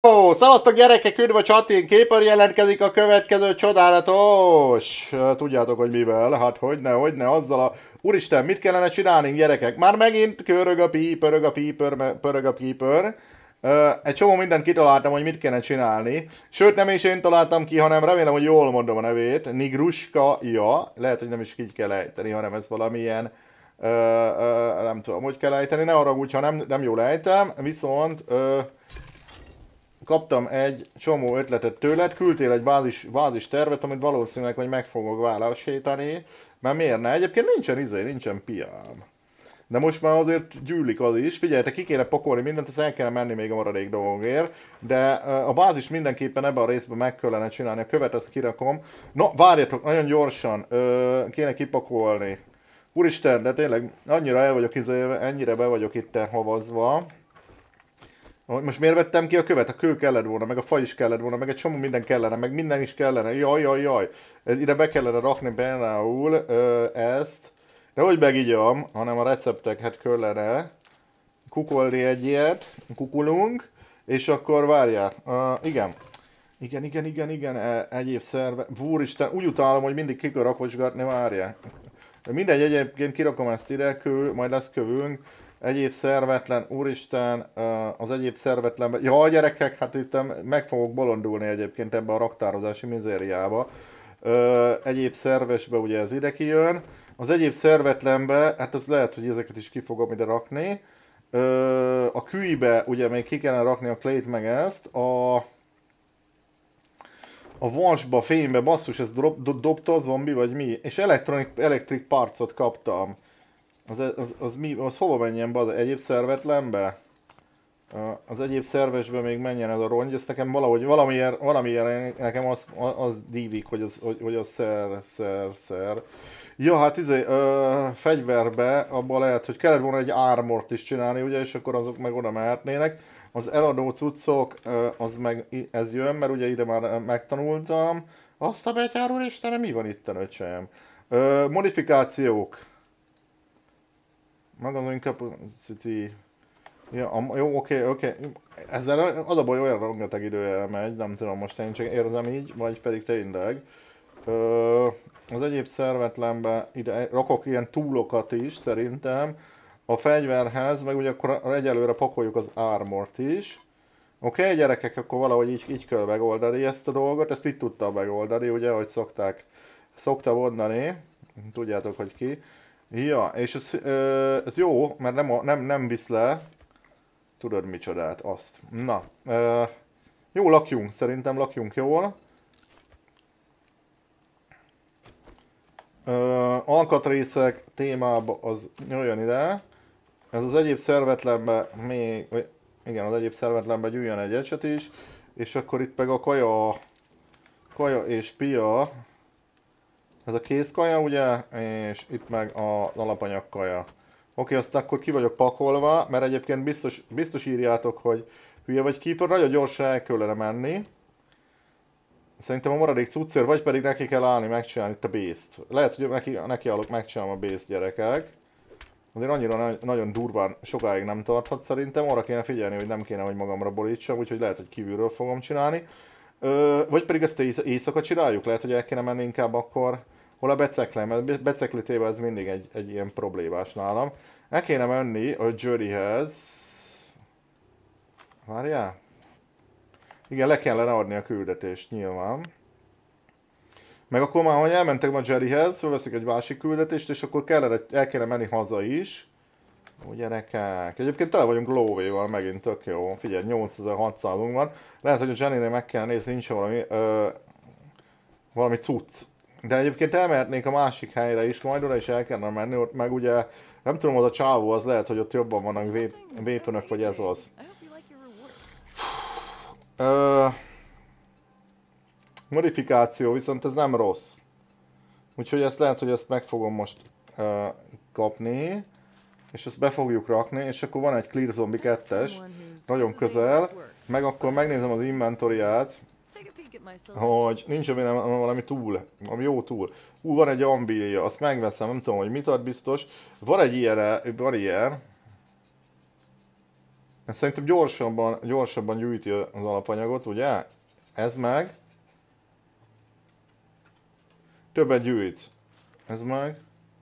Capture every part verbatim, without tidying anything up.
Ó, szavaztok gyerekek, üdv a csatin, képer jelentkezik a következő csodálatos! Tudjátok, hogy mivel? Hát hogyne, hogyne, azzal a... Úristen, mit kellene csinálni, gyerekek? Már megint körög a pí, pörög a pí, pör, pörög a pípör. Uh, egy csomó mindent kitaláltam, hogy mit kellene csinálni. Sőt, nem is én találtam ki, hanem remélem, hogy jól mondom a nevét. Nigruska, ja. Lehet, hogy nem is így kell ejteni, hanem ez valamilyen... Uh, uh, nem tudom, hogy kell ejteni, ne arra úgy, ha nem, nem jól ejtem. Viszont... Uh, kaptam egy csomó ötletet tőled, küldtél egy bázis, bázis tervet, amit valószínűleg, hogy meg fogok válasítani, mert miért ne? Egyébként nincsen izé, nincsen piám. De most már azért gyűlik az is. Figyeljetek, ki kéne pakolni mindent, ezt el kellene menni még a maradék dolgokért. De a bázis mindenképpen ebben a részben meg kellene csinálni. A követ ezt kirakom. No, várjatok, nagyon gyorsan ö, kéne kipakolni. Úristen, de tényleg annyira el vagyok izé, ennyire be vagyok itt havazva. Most miért vettem ki a követ? A kő kellett volna, meg a fa is kellett volna, meg egy csomó minden kellene, meg minden is kellene. Jaj, jaj, jaj. Ez, ide be kellene rakni például ö, ezt. De hogy megígyam, hanem a recepteket kellene kukolni egy ilyet, kukulunk, és akkor várjál. Uh, igen. Igen, igen, igen, igen, e, egyéb szerve. Úristen, úgy utálom, hogy mindig ki kell rakosgatni, várjál. Mindegy, egyébként kirakom ezt ide, kő, majd lesz kövünk. Egyéb szervetlen, úristen, az egyéb szervetlenben... Ja, gyerekek, hát itt meg fogok bolondulni egyébként ebbe a raktározási mizériába. Egyéb szervesbe ugye ez ide kijön. Az egyéb szervetlenbe, hát az lehet, hogy ezeket is ki fogom ide rakni. A kűibe ugye még ki kellene rakni a clayt meg ezt. A... A vasba, fénybe, basszus, ez dob, dob, dobta a zombi, vagy mi? És electronic, electric parcot kaptam. Az, az, az, mi, az hova menjen be? Az egyéb szervetlenbe? Az egyéb szervesbe még menjen ez a rongy, ezt nekem valahogy, valamiért, valamiért nekem az, az dívik, hogy az, hogy, hogy az szer, szer, szer. Ja, hát izé, ö, fegyverbe, abban lehet, hogy kellett volna egy armort is csinálni, ugye, és akkor azok meg oda mehetnének. Az eladó cuccok, ö, az meg ez jön, mert ugye ide már megtanultam. Azt a betyár úristenem, mi van itt, öcsém? Ö, modifikációk. Magazine capacity. Ja, jó, oké, oké. Ezzel az a baj, olyan rengeteg idő elmegy, nem tudom, most én csak érzem így, vagy pedig tényleg. Ö, az egyéb szervetlenbe ide rakok ilyen túlokat is, szerintem. A fegyverhez, meg ugye akkor egyelőre pakoljuk az armort is. Oké, okay, gyerekek, akkor valahogy így, így kell megoldani ezt a dolgot, ezt itt tudtam megoldani, ugye, ahogy szokták, szokta mondani. Tudjátok, hogy ki. Ja, és ez, ö, ez jó, mert nem, nem, nem visz le. Tudod micsodát, azt. Na, ö, jó, lakjunk, szerintem lakjunk jól. Ö, alkatrészek témába az jöjjön ide. Ez az egyéb szervetlenbe még, igen, az egyéb szervetlenbe gyűjjön egy ecset is. És akkor itt meg a kaja, kaja és pia. Ez a kézkaja, ugye, és itt meg az alapanyag kaja. Oké, azt akkor ki vagyok pakolva, mert egyébként biztos, biztos írjátok, hogy hülye vagy Keeper, nagyon gyorsan el kellene menni. Szerintem a maradék cuccér, vagy pedig neki kell állni, megcsinálni itt a base-t. Lehet, hogy neki, neki állok, megcsinálom a base-t, gyerekek. Azért annyira na nagyon durván sokáig nem tarthat szerintem, arra kéne figyelni, hogy nem kéne, hogy magamra borítsam, úgyhogy lehet, hogy kívülről fogom csinálni. Ö, vagy pedig ezt éjsz éjszaka csináljuk, lehet, hogy el kéne menni inkább akkor hol a beceklem, mert beceklitében ez mindig egy, egy ilyen problémás nálam. El kéne menni a Jerryhez. Várjál? Igen, le kellene adni a küldetést nyilván. Meg akkor már, hogy elmentem a Jerryhez, felveszik egy másik küldetést, és akkor kellene, el kéne menni haza is. Ó, gyerekek. Egyébként tele vagyunk lóvéval megint, tök jó. Figyelj, nyolcezer-hatszázunk van. Lehet, hogy a Jennynél meg kell nézni, nincs valami, ö, valami cucc. De egyébként elmehetnénk a másik helyre is, majd oda is el kellene menni, ott meg ugye, nem tudom, az a csávó, az lehet, hogy ott jobban vannak véponok, vagy ez az. Ö, modifikáció, viszont ez nem rossz. Úgyhogy ezt lehet, hogy ezt meg fogom most ö, kapni. És ezt be fogjuk rakni, és akkor van egy Clear Zombie kettes, nagyon közel. Meg akkor megnézem az inventoriát, hogy nincs valami túl, valami jó túl. Ú, van egy ambília, azt megveszem, nem tudom, hogy mit ad biztos. Van egy ilyen, van ilyen. Ez szerintem gyorsabban, gyorsabban gyűjti az alapanyagot, ugye? Ez meg. Többet gyűjt. Ez meg.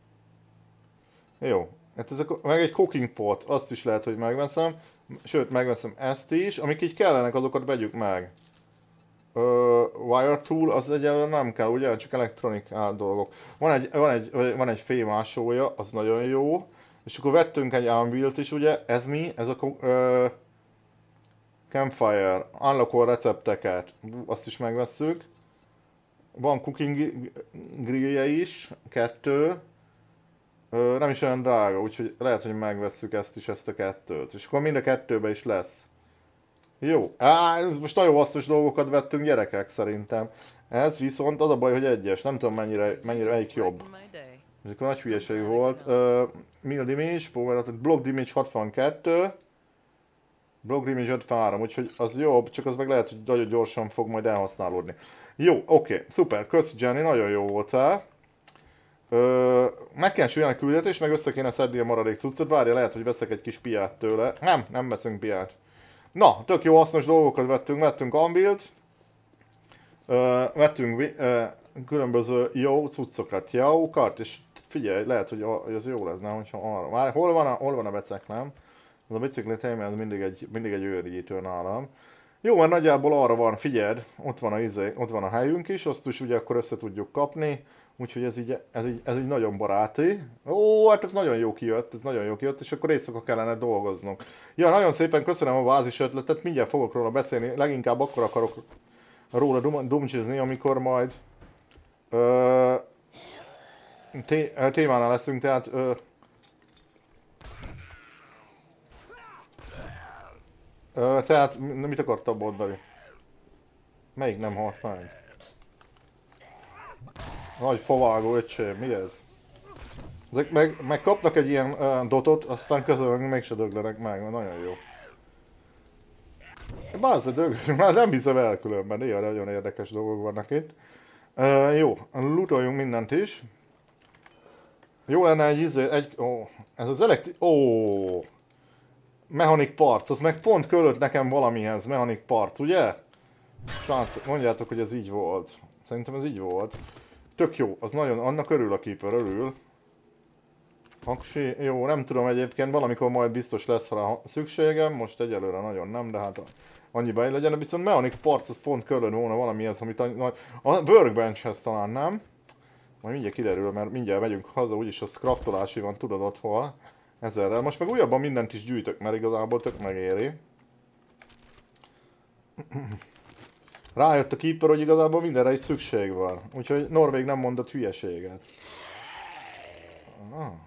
Jó. Hát ez a, meg egy cooking pot, azt is lehet, hogy megveszem. Sőt, megveszem ezt is. Amik így kellenek, azokat vegyük meg. Uh, wire tool, az egyelőre nem kell, ugye? Csak elektronik dolgok. Van egy, van egy, van egy fémásója, az nagyon jó. És akkor vettünk egy anvilt is, ugye? Ez mi? Ez a uh, campfire. Unlockol recepteket. Azt is megvesszük. Van cooking grillje is. Kettő. Uh, nem is olyan drága, úgyhogy lehet, hogy megvesszük ezt is, ezt a kettőt. És akkor mind a kettőbe is lesz. Jó. Á, most nagyon hasznos dolgokat vettünk, gyerekek, szerintem. Ez viszont az a baj, hogy egyes. Nem tudom mennyire, mennyire melyik jobb. Ez akkor nagy hülyeség volt. Uh, Mill damage, power, block damage hatvankettő. Block damage ötvenhárom, úgyhogy az jobb, csak az meg lehet, hogy nagyon gyorsan fog majd elhasználódni. Jó, oké, okay, szuper, köszi Jenny, nagyon jó voltál. Uh, meg kell csinálni a küldetést, meg össze kéne szedni a maradék cuccot. Várja, lehet, hogy veszek egy kis piát tőle. Nem, nem veszünk piát. Na, tök jó hasznos dolgokat vettünk, vettünk anvilt, uh, vettünk uh, különböző jó cuccokat, jókat, és figyelj, lehet, hogy, hogy az jó lesz, nem, hogyha arra. Már hol van a, hol van a becek, nem? Az a bicikli téma, ez mindig egy, mindig egy őrítő nálam. Jó, mert nagyjából arra van, figyeld, ott van a, izé, ott van a helyünk is, azt is ugye akkor össze tudjuk kapni. Úgyhogy ez így, ez, így, ez így nagyon baráti. Ó, hát ez nagyon jó kijött, ez nagyon jó kijött, és akkor éjszaka kellene dolgoznunk. Ja, nagyon szépen köszönöm a bázis ötletet, mindjárt fogok róla beszélni, leginkább akkor akarok róla dum dumcsizni, amikor majd ö, té témánál leszünk, tehát ö, ö, tehát mit akartam mondani? Melyik nem halt meg? Nagy favágó öcsém, mi ez? Ezek meg, meg kapnak egy ilyen uh, dotot, aztán közben mégse döglenek meg, mert nagyon jó. Bázze dög, már nem hiszem el különben, néha nagyon érdekes dolgok vannak itt. Uh, jó, lootoljunk mindent is. Jó lenne egy izé, egy... Ó, ez az elektri... Ó, Mechanic parts, az meg pont körült nekem valamihez, Mechanic parts, ugye? Srácok, mondjátok, hogy ez így volt. Szerintem ez így volt. Tök jó, az nagyon, annak örül a keeper, örül. Aksi, jó, nem tudom egyébként, valamikor majd biztos lesz rá szükségem, most egyelőre nagyon nem, de hát annyiba egy legyen, viszont Mechanic parts az pont körül volna valamihez, amit a, a workbenchhez talán nem. Majd mindjárt kiderül, mert mindjárt megyünk haza, úgyis a craftolási van, tudod ott hol. Ezerrel. Most meg újabban mindent is gyűjtök, mert igazából tök megéri. Rájött a keeper, hogy igazából mindenre is szükség van. Úgyhogy Norvég nem mondott hülyeséget. Ah.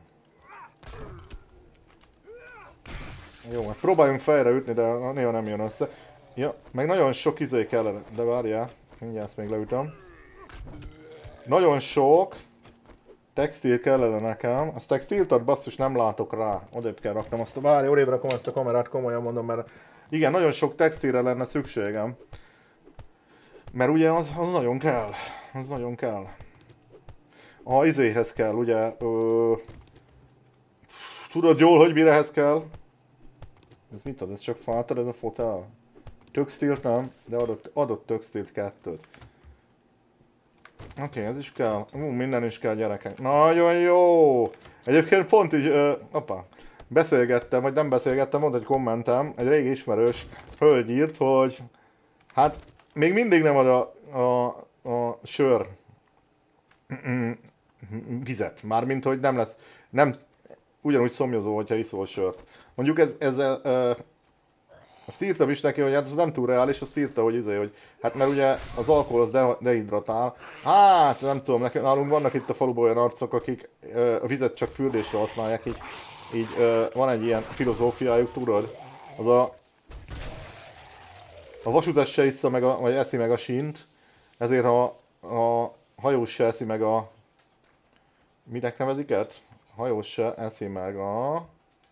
Jó, hát próbáljunk fejre ütni, de néha nem jön össze. Ja, meg nagyon sok izé kellene, de várjál, mindjárt ezt még leütöm. Nagyon sok textil kellene nekem. Azt textilt ad, basszus, nem látok rá. Odébb kell raknom azt a... Várj, odébb rakom ezt a kamerát, komolyan mondom, mert... Igen, nagyon sok textilre lenne szükségem. Mert ugye az, az nagyon kell. Az nagyon kell. A izéhez kell, ugye... Ö... Tudod jól, hogy mirehez kell? Ez mit ad? Ez csak fátad, ez a fotel? Töxtilt nem, de adott, adott töxtilt kettőt. Oké, okay, ez is kell. Ú, minden is kell, gyerekek. Nagyon jó! Egyébként pont így, ö, opa, beszélgettem, vagy nem beszélgettem, mondta egy kommentem, egy régi ismerős hölgy írt, hogy hát még mindig nem ad a, a, a sör vizet. Mármint, hogy nem lesz, nem ugyanúgy szomjazó, hogyha iszol sört. Mondjuk ez, ezzel, ö, azt írtam is neki, hogy hát ez nem túl reális, azt írta, hogy izé, hogy hát mert ugye az alkohol az de, dehidratál. Hát nem tudom, nekünk, nálunk vannak itt a faluban olyan arcok, akik ö, a vizet csak fürdésre használják, így, így ö, van egy ilyen filozófiájuk, tudod? Az a, a vasútas se issza meg a, vagy eszi meg a sínt, ezért a, a hajós se eszi meg a... Minek nevezik ezt? A hajós se eszi meg a...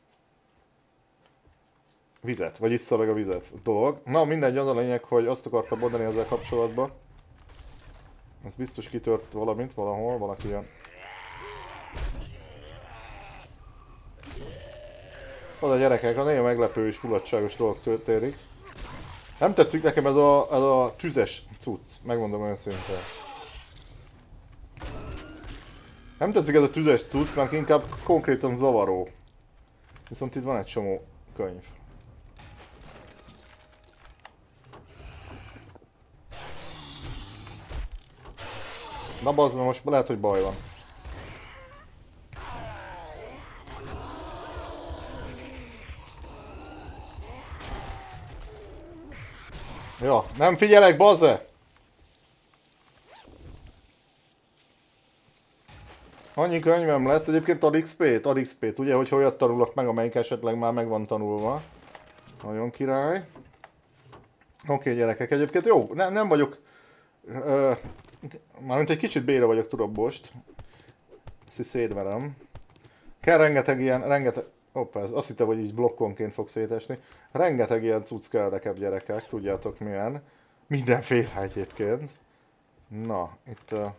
vizet, vagy issza meg a vizet dolog. Na mindegy, az a lényeg, hogy azt akartam mondani ezzel kapcsolatban. Ez biztos kitört valamit valahol, valaki ilyen. Az a gyerekek, a nagyon meglepő és mulatságos dolog történik. Nem tetszik nekem ez a, ez a tüzes cucc, megmondom őszintén. Nem tetszik ez a tüzes cucc, mert inkább konkrétan zavaró. Viszont itt van egy csomó könyv. Na bazd, most lehet, hogy baj van. Ja, nem figyelek, bazze! Annyi könyvem lesz, egyébként ad iksz pét, ad iksz pét, ugye, hogy olyat tanulok meg, amelyik esetleg már meg van tanulva. Nagyon király. Oké, okay, gyerekek, egyébként jó, nem, nem vagyok... Uh, mármint egy kicsit béra vagyok, tudom most. Ezt is szétverem. Kell rengeteg ilyen, rengeteg... Hoppá, azt hittem, hogy így blokkonként fog szétesni. Rengeteg ilyen cucc kell neked, gyerekek, tudjátok milyen. Mindenféle egyébként. Na, itt... Uh...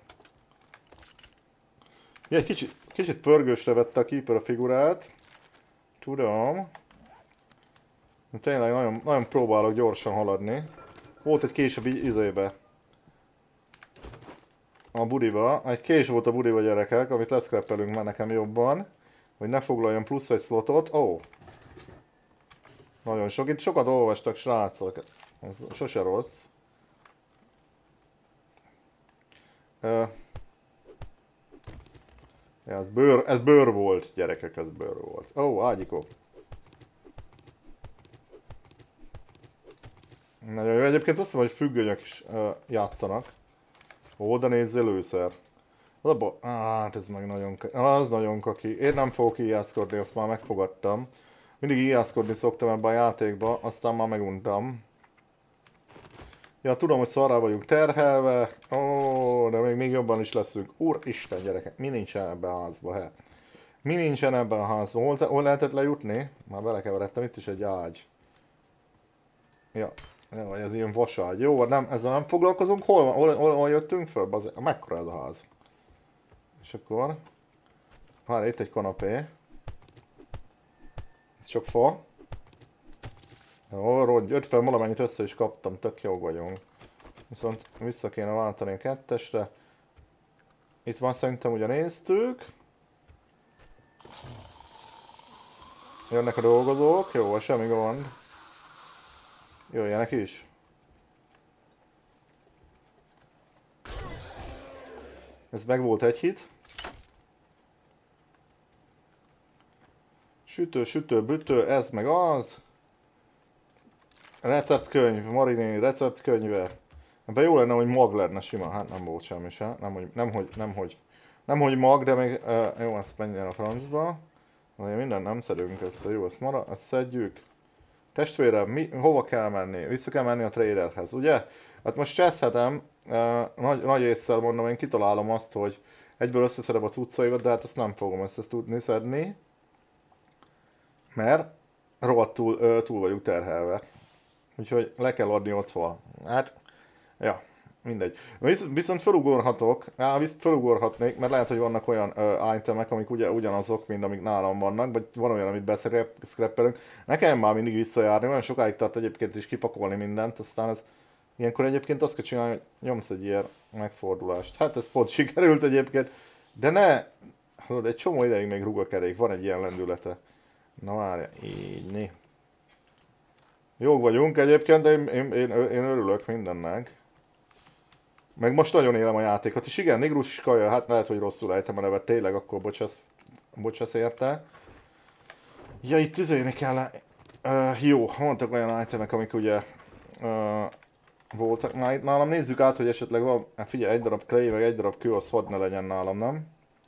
Ja, egy kicsit, kicsit pörgősre vette a Keeper a figurát. Tudom. De tényleg nagyon, nagyon próbálok gyorsan haladni. Volt egy kés a izébe. A budiba. Egy kés volt a budiba, gyerekek, amit leszkreppelünk már nekem jobban. Hogy ne foglaljon plusz egy slotot. Ó! Oh. Nagyon sok. Itt sokat olvastak, srácok. Ez sose rossz. Uh. Ja, ez bőr, ez bőr volt, gyerekek, ez bőr volt. Ó, oh, ágyikó. Nagyon jó, egyébként azt mondom, hogy függönyök is uh, játszanak. Ó, de nézz, előszer. Az abba... Hát ez meg nagyon... Az nagyon kaki. Én nem fogok ijászkodni, azt már megfogadtam. Mindig ijászkodni szoktam ebbe a játékba, aztán már meguntam. Ja, tudom, hogy szarrá vagyunk terhelve. Ó, de még, még jobban is leszünk. Úristen, gyerekek, mi nincsen ebben a házban, he? Mi nincsen ebben a házban? Hol, hol lehetett lejutni? Már belekeveredtem, itt is egy ágy. Ja, vagy ez ilyen vaságy. Jó, nem, ezzel nem foglalkozunk. Hol, van, hol, hol, hol jöttünk föl? Bazé... Mekkora ez a ház? És akkor... Várj, itt egy kanapé. Ez csak fa. Jó, rodj, öt fel valamennyit össze is kaptam, tök jó vagyunk. Viszont vissza kéne váltani a kettesre. Itt már szerintem ugye néztük. Jönnek a dolgozók, jó, semmi gond. Jöjjenek is. Ez meg volt egy hit. Sütő, sütő, bütő, ez meg az. Receptkönyv, Mariné receptkönyve. Ebben jó lenne, hogy mag lenne sima. Hát nem volt semmi se. Nem, hogy, nem, hogy, nem, hogy, nem, hogy mag, de még... Uh, jó, ezt menjen a francba. Minden nem szedünk össze. Jó, ezt, mara, ezt szedjük. Testvérem, mi, hova kell menni? Vissza kell menni a traderhez, ugye? Hát most cseszhetem. Uh, nagy, nagy észszel mondom, én kitalálom azt, hogy egyből összeszedem a cuccaimat, de hát ezt nem fogom össze tudni szedni. Mert rohadt túl, uh, túl vagyunk terhelve. Úgyhogy le kell adni otthon. Hát, ja, mindegy. Visz, viszont felugorhatok, á, viszont felugorhatnék, mert lehet, hogy vannak olyan uh, itemek, amik ugye, ugyanazok, mint amik nálam vannak, vagy van olyan, amit beszkreppelünk. Nekem már mindig visszajárni, olyan sokáig tart egyébként is kipakolni mindent, aztán ez ilyenkor egyébként azt kell csinálni, hogy nyomsz egy ilyen megfordulást. Hát ez pont sikerült egyébként, de ne, hát egy csomó ideig még rúg a kerék, van egy ilyen lendülete. Na várja, így, né. Jók vagyunk egyébként, de én, én, én, én örülök mindennek. Meg most nagyon élem a játékot, és igen, Nigrus kaja, hát lehet, hogy rosszul ejtem a nevet, tényleg, akkor bocsász, bocsász érte. Ja, itt izélni kell, uh, jó, mondtak olyan itemek, amik ugye uh, voltak már itt nálam, nézzük át, hogy esetleg van, hát figyelj, egy darab clay, meg egy darab kő, az hadd ne legyen nálam, nem?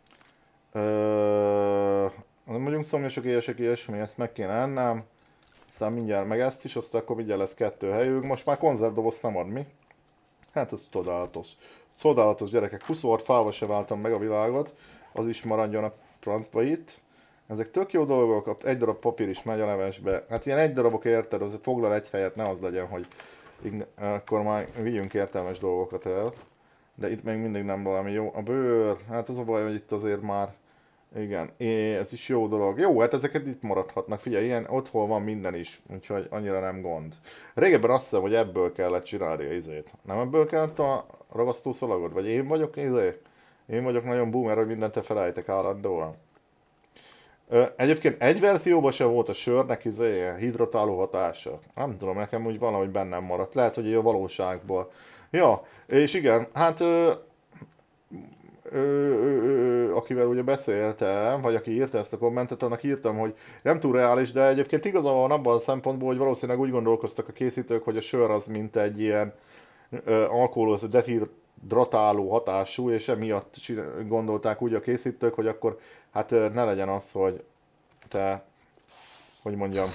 Uh, nem vagyunk szomjasok, éjesek, ilyesmi, ezt meg kéne ennem. Aztán mindjárt meg ezt is, aztán akkor mindjárt lesz kettő helyünk. Most már konzervdobozt nem ad, mi? Hát ez csodálatos. Csodálatos, gyerekek. huszonhat fával se váltam meg a világot. Az is maradjon a francba itt. Ezek tök jó dolgok, egy darab papír is megy a levesbe. Hát ilyen egy darabok érted, az foglal egy helyet, ne az legyen, hogy akkor már vigyünk értelmes dolgokat el. De itt még mindig nem valami jó. A bőr, hát az a baj, hogy itt azért már Igen, é, ez is jó dolog. Jó, hát ezeket itt maradhatnak. Figyelj, ilyen otthon van minden is, úgyhogy annyira nem gond. Régebben azt hiszem, hogy ebből kellett csinálni a izét. Nem ebből kellett a ragasztószalagod? Vagy én vagyok izé? Én vagyok nagyon boomer, hogy mindent te felejtek állandóan. Ö, egyébként egy verzióban sem volt a sörnek izé, hidratáló hatása. Nem tudom, nekem úgy valahogy bennem maradt. Lehet, hogy a valóságból. Ja, és igen, hát ö, ö, ö, ö, akivel ugye beszéltem, vagy aki írta ezt a kommentet, annak írtam, hogy nem túl reális, de egyébként igaza van abban a szempontból, hogy valószínűleg úgy gondolkoztak a készítők, hogy a sör az mint egy ilyen ö, alkoholhoz dehidratáló hatású, és emiatt csin- gondolták úgy a készítők, hogy akkor hát ö, ne legyen az, hogy te, hogy mondjam,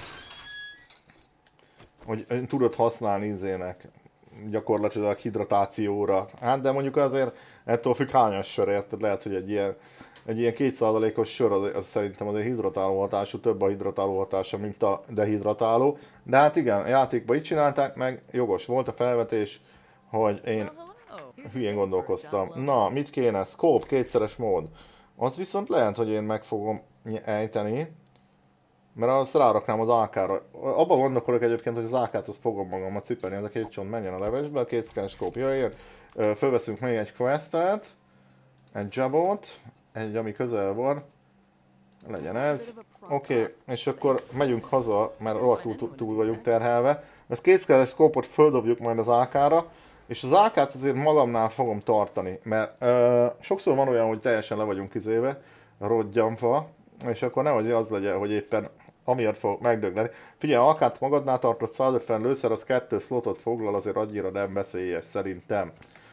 hogy tudod használni izének gyakorlatilag hidratációra. Hát de mondjuk azért ettől függ hányas sör, érted? Lehet, hogy egy ilyen, egy ilyen két százalékos sör az, az szerintem azért hidratáló hatású, több a hidratáló hatása, mint a dehidratáló. De hát igen, a játékban így csinálták meg, jogos volt a felvetés, hogy én hülyén gondolkoztam. Na, mit kéne? Scope, kétszeres mód. Az viszont lehet, hogy én meg fogom ejteni, mert azt ráraknám az á ká-ra. Abban gondolkodok egyébként, hogy az á ká-t azt fogom magammal cipelni, ez a két csont menjen a levesbe, a két scan scope jöjjön. Fölveszünk még egy questet, egy jabot, egy ami közel van, legyen ez. Oké, okay. És akkor megyünk haza, mert rohadtul túl, túl vagyunk terhelve. Ezt két scan scope-ot földobjuk majd az á ká-ra, és az á ká-t azért magamnál fogom tartani, mert ö, sokszor van olyan, hogy teljesen le vagyunk izéve, rodgyamfa, és akkor nehogy az legyen, hogy éppen amiatt fog megdögleni. Figyelj, á ká-t magadnál tartott száz ötven lőszer, az kettő slotot foglal, azért annyira nem veszélyes szerintem.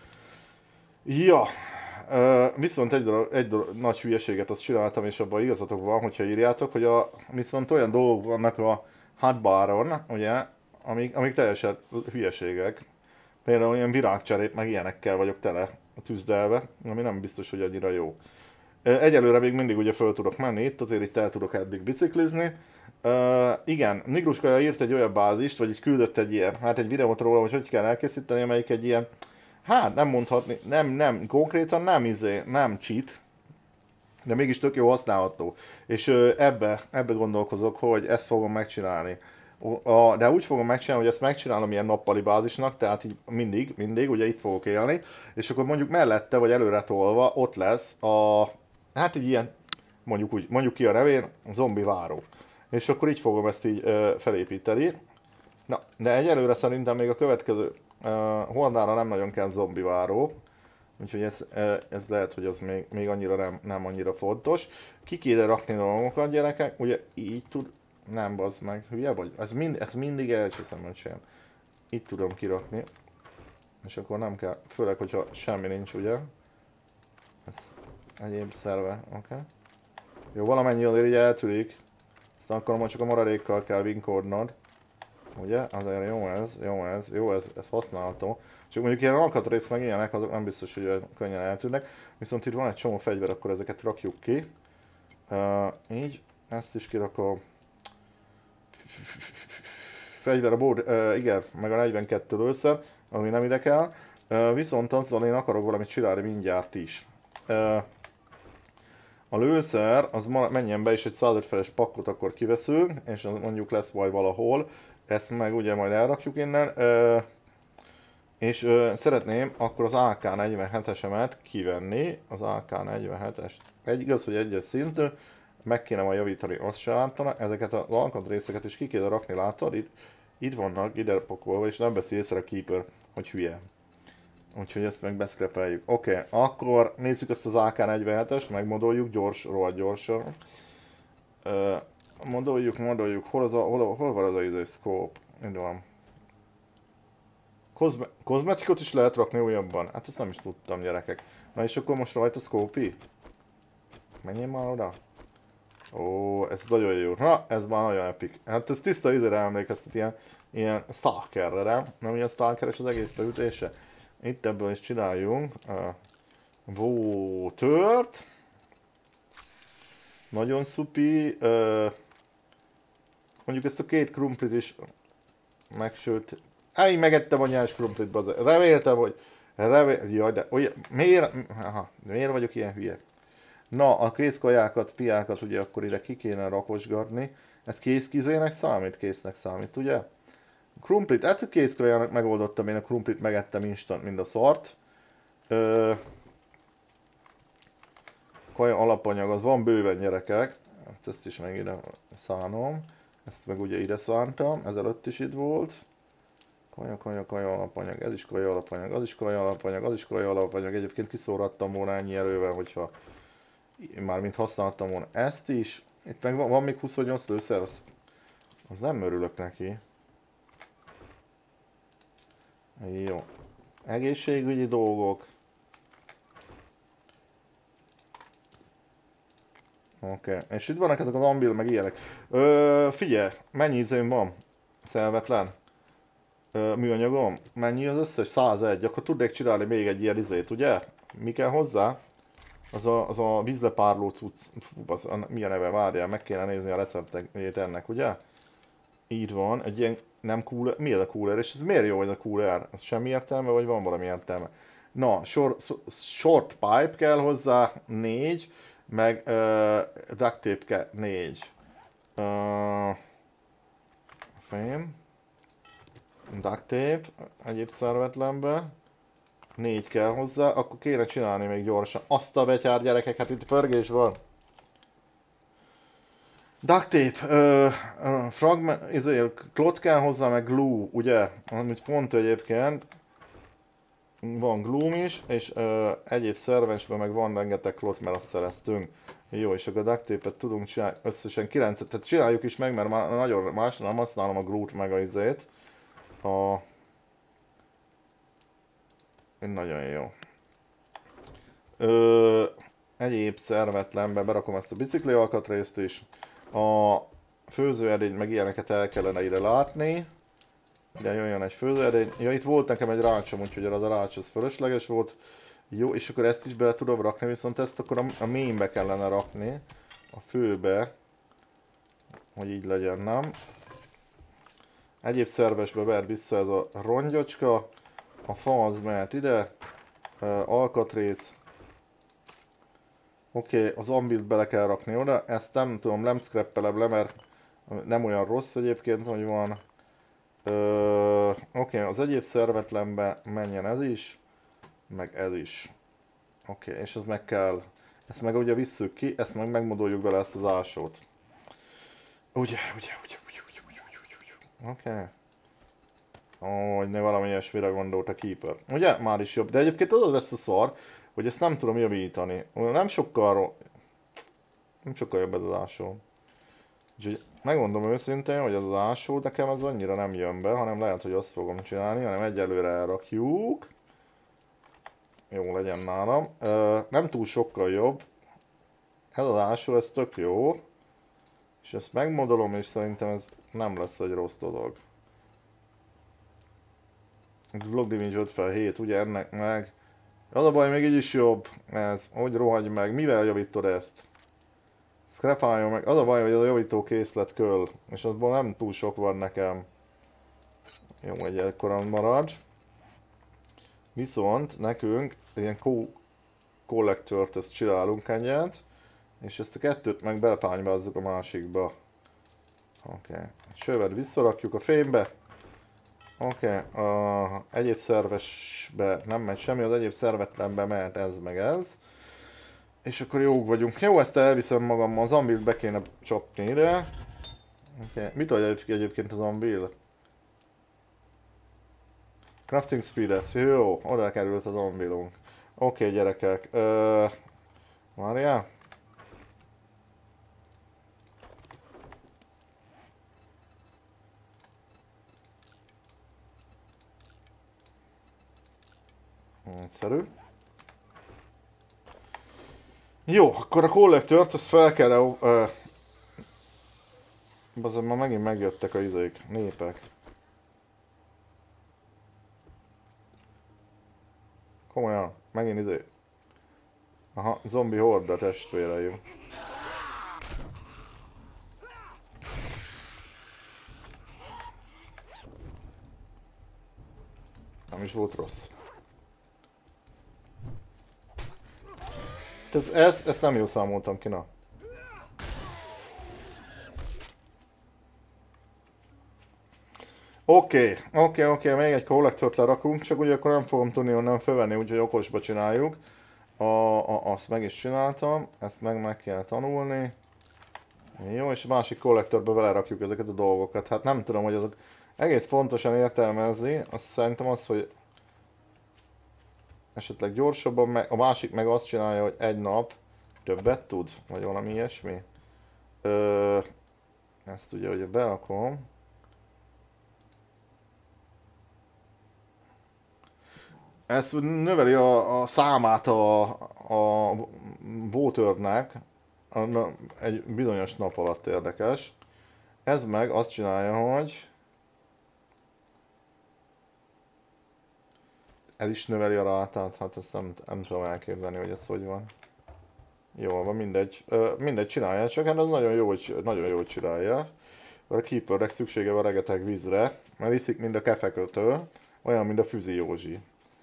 Ja, ö, viszont egy, dolog, egy dolog, nagy hülyeséget azt csináltam, és abban igazatok van, hogyha írjátok, hogy a, viszont olyan dolgok vannak a hotbaron, ugye, amik, amik teljesen hülyeségek. Például ilyen virágcserép, meg ilyenekkel vagyok tele tűzdelve, ami nem biztos, hogy annyira jó. Egyelőre még mindig ugye föl tudok menni itt, azért itt el tudok eddig biciklizni. Uh, igen, Nigruska írt egy olyan bázist, vagy így küldött egy ilyen, hát egy videót róla, hogy hogy kell elkészíteni, amelyik egy ilyen, hát nem mondhatni, nem, nem, konkrétan nem izé, nem cheat, de mégis tök jó használható. És uh, ebbe, ebbe gondolkozok, hogy ezt fogom megcsinálni. A, de úgy fogom megcsinálni, hogy ezt megcsinálom ilyen nappali bázisnak, tehát így mindig, mindig, ugye itt fogok élni, és akkor mondjuk mellette, vagy előre tolva, ott lesz a, hát egy ilyen, mondjuk úgy, mondjuk ki a nevén, zombi váró. És akkor így fogom ezt így ö, felépíteni. Na, de egyelőre szerintem még a következő ö, hordára nem nagyon kell zombi váró. Úgyhogy ez, ez lehet, hogy az még, még annyira nem, nem annyira fontos. Ki kéne rakni dolgokat, gyerekek, ugye így tud, nem bazd meg, hülye vagy? Ez, mind, ez mindig elcseszem, hogy sem. Itt tudom kirakni. És akkor nem kell, főleg, hogyha semmi nincs, ugye? Ez egyéb szerve, oké. Okay. Jó, valamennyi azért így eltűnik. Aztán akkor majd csak a maradékkal kell vinkodnod. Ugye? Azért jó ez, jó ez, jó ez, ez használható. Csak mondjuk ilyen alkatrész meg ilyenek, azok nem biztos, hogy könnyen eltűnnek. Viszont itt van egy csomó fegyver, akkor ezeket rakjuk ki. Uh, így, ezt is kirakom. Fegyver a bód, uh, igen, meg a negyvenkettő lőszer, ami nem ide kell. Uh, viszont azzal én akarok valamit csinálni mindjárt is. Uh, a lőszer, az menjen be, és egy száz ötvenes pakkot akkor kiveszünk, és az mondjuk lesz majd valahol. Ezt meg ugye majd elrakjuk innen. Uh, és uh, szeretném akkor az á ká negyvenhetesemet kivenni, az á ká negyvenhetest. Egy, igaz, hogy egyes szintű, meg kéne majd javítani, azt se ártana. Ezeket az alkatrészeket is ki kéne rakni, látod? Itt, itt vannak, ide pakolva, és nem veszi észre a Keeper, hogy hülye. Úgyhogy ezt meg beszkrepeljük. Oké, okay, akkor nézzük ezt az á ká negyvenhetest, megmodoljuk gyors, rohadt gyorsan. Uh, modoljuk, modoljuk, hol, az a, hol, hol van az a izé scope? Itt van. Kozme kozmetikot is lehet rakni újabban? Hát ezt nem is tudtam, gyerekek. Na és akkor most rajta Scopey? Menjél már oda. Ó, ez nagyon jó. Na, ez már nagyon epic. Hát ez tiszta időre emlékeztet, ilyen, ilyen stalkerre, nem? Nem ilyen stalkeres az egész beütése? Itt ebből is csináljunk. Uh, Water-t. Nagyon szupi. Uh, mondjuk ezt a két krumplit is megsült. Á, én megettem a nyers krumplit, bazd. Reméltem, hogy... Remél... Jaj, de olyan... Miért... Aha, miért vagyok ilyen hülye? Na, a kézkajákat, piákat ugye akkor ide ki kéne rakosgatni. Ez kézkizének számít? Késznek számít, ugye? Krumplit, hát a kézkajának megoldottam, én a krumplit megettem instant, mind a szart. Ö, kaja alapanyag, az van bőven, gyerekek. Ezt is meg ide szánom. Ezt meg ugye ide szántam, ezelőtt is itt volt. Kaja, kaja, kaja alapanyag, ez is kaja alapanyag, az is kaja alapanyag, az is kaja alapanyag. Egyébként kiszórattam volna ennyi erővel, hogyha mármint használtam volna ezt is. Itt meg van, van még huszonnyolc lőszer, az, az nem örülök neki. Jó. Egészségügyi dolgok. Oké. Okay. És itt vannak ezek az ambil, meg ilyenek. Ö, figyelj, mennyi izém van? Szelvetlen. Ö, műanyagom? Mennyi az összes? százegy. Akkor tudnék csinálni még egy ilyen izét, ugye? Mi kell hozzá? Az a, az a vízlepárló cucc. Fú, az, mi a neve? Várjál, meg kéne nézni a receptét ennek, ugye? Így van, egy ilyen nem cooler. Mi ez a cooler? És ez miért jó ez a cooler? Ez semmi értelme, vagy van valami értelme? Na, short, short pipe kell hozzá, négy, meg uh, duct tape kell, négy. Uh, fém. Duct tape, egyéb szervetlenbe. Négy kell hozzá, akkor kéne csinálni még gyorsan. Azt a betyár, gyerekek, hát itt pörgés van. Duct tape, ö, ö, fragment, ezért klot kell hozzá, meg glue, ugye? Amit pont egyébként van glue is, és ö, egyéb szervensben meg van rengeteg klot, mert azt szereztünk. Jó, és akkor a duct tape-et tudunk csinálni összesen kilencet, tehát csináljuk is meg, mert már nagyon más, nem használom a glue-t meg a izét. A... Nagyon jó. Ö, egyéb szervetlenbe berakom ezt a bicikli alkatrészt is. A főzőedény meg ilyeneket el kellene ide látni. Ide jöjjön egy főzőedény. Ja, itt volt nekem egy rácsom, úgyhogy az a rács az fölösleges volt. Jó, és akkor ezt is bele tudom rakni, viszont ezt akkor a, a mainbe kellene rakni. A főbe. Hogy így legyen, nem? Egyéb szervesbe ver vissza ez a rongyocska. A fa az mehet ide. Alkatrész. Oké, okay, az ambilt bele kell rakni oda, ezt nem tudom, nem scrappelem le, mert nem olyan rossz egyébként, hogy van. Oké, okay, az egyéb szervetlenbe menjen ez is, meg ez is. Oké, okay, és ez meg kell, ezt meg ugye visszük ki, ezt meg megmodoljuk bele ezt az ásót. Ugye, ugye, ugye, ugye, ugye, ugye, ugye, ugye. Oké. Okay. Ó, hogy ne valami ilyesmire gondolt a Keeper. Ugye? Már is jobb, de egyébként az lesz a szar, hogy ezt nem tudom javítani. Nem sokkal, nem sokkal jobb ez az ásó. Úgyhogy megmondom őszintén, hogy az az ásó nekem az annyira nem jön be, hanem lehet, hogy azt fogom csinálni, hanem egyelőre elrakjuk. Jó legyen nálam. Nem túl sokkal jobb. Ez az ásó, ez tök jó. És ezt megmodolom, és szerintem ez nem lesz egy rossz dolog. Block damage ötvenhét, ugye ennek meg. Az a baj, még így is jobb. Ez, hogy rohagy meg. Mivel javítod ezt? Scrapáljon meg. Az a baj, hogy az a javító készlet köl. És azból nem túl sok van nekem. Jó, egy ekkoran marad. Viszont nekünk ilyen collectort ezt csinálunk ennyit. És ezt a kettőt meg belepánybázzuk a másikba. Oké. Okay. Sövet visszarakjuk a fémbe. Oké, okay. uh, egyéb szervesbe nem megy semmi, az egyéb szervetlenbe mehet ez meg ez. És akkor jók vagyunk. Jó, ezt elviszem magammal, az ambilt be kéne csapni ide. Okay. Mit adja egyébként az ambil? Crafting speedet, jó, oda került az ambilunk. Oké, okay, gyerekek. Uh, várjál? Egyszerű. Jó, akkor a collectort azt fel kell... Uh, Bazen már megint megjöttek a izék, népek. Komolyan, megint izé. Aha, zombi horda testvéreim. Nem is volt rossz. Ez, ez, ezt nem jól számoltam ki, na. Oké, okay, oké, okay, oké, okay, még egy kollektort lerakunk, csak ugye akkor nem fogom tudni onnan fölvenni, úgyhogy okosba csináljuk. A, a, azt meg is csináltam, ezt meg meg kell tanulni. Jó, és a másik kollektorba belerakjuk ezeket a dolgokat. Hát nem tudom, hogy azok egész pontosan értelmezni. Azt szerintem az, hogy esetleg gyorsabban, meg, a másik meg azt csinálja, hogy egy nap többet tud, vagy valami ilyesmi. Ö, ezt ugye, hogy berakom. Ez növeli a, a számát a, a waternek egy bizonyos nap alatt, érdekes. Ez meg azt csinálja, hogy ez is növeli a rátát, hát ezt nem, nem tudom elképzelni, hogy ez hogy van. Jó, van, mindegy, mindegy csinálja, csak hát az nagyon jó, hogy, nagyon jó, hogy csinálja. A Keepernek szüksége van rengeteg vízre, mert iszik mind a kefekötő, olyan, mint a Füzi Józsi.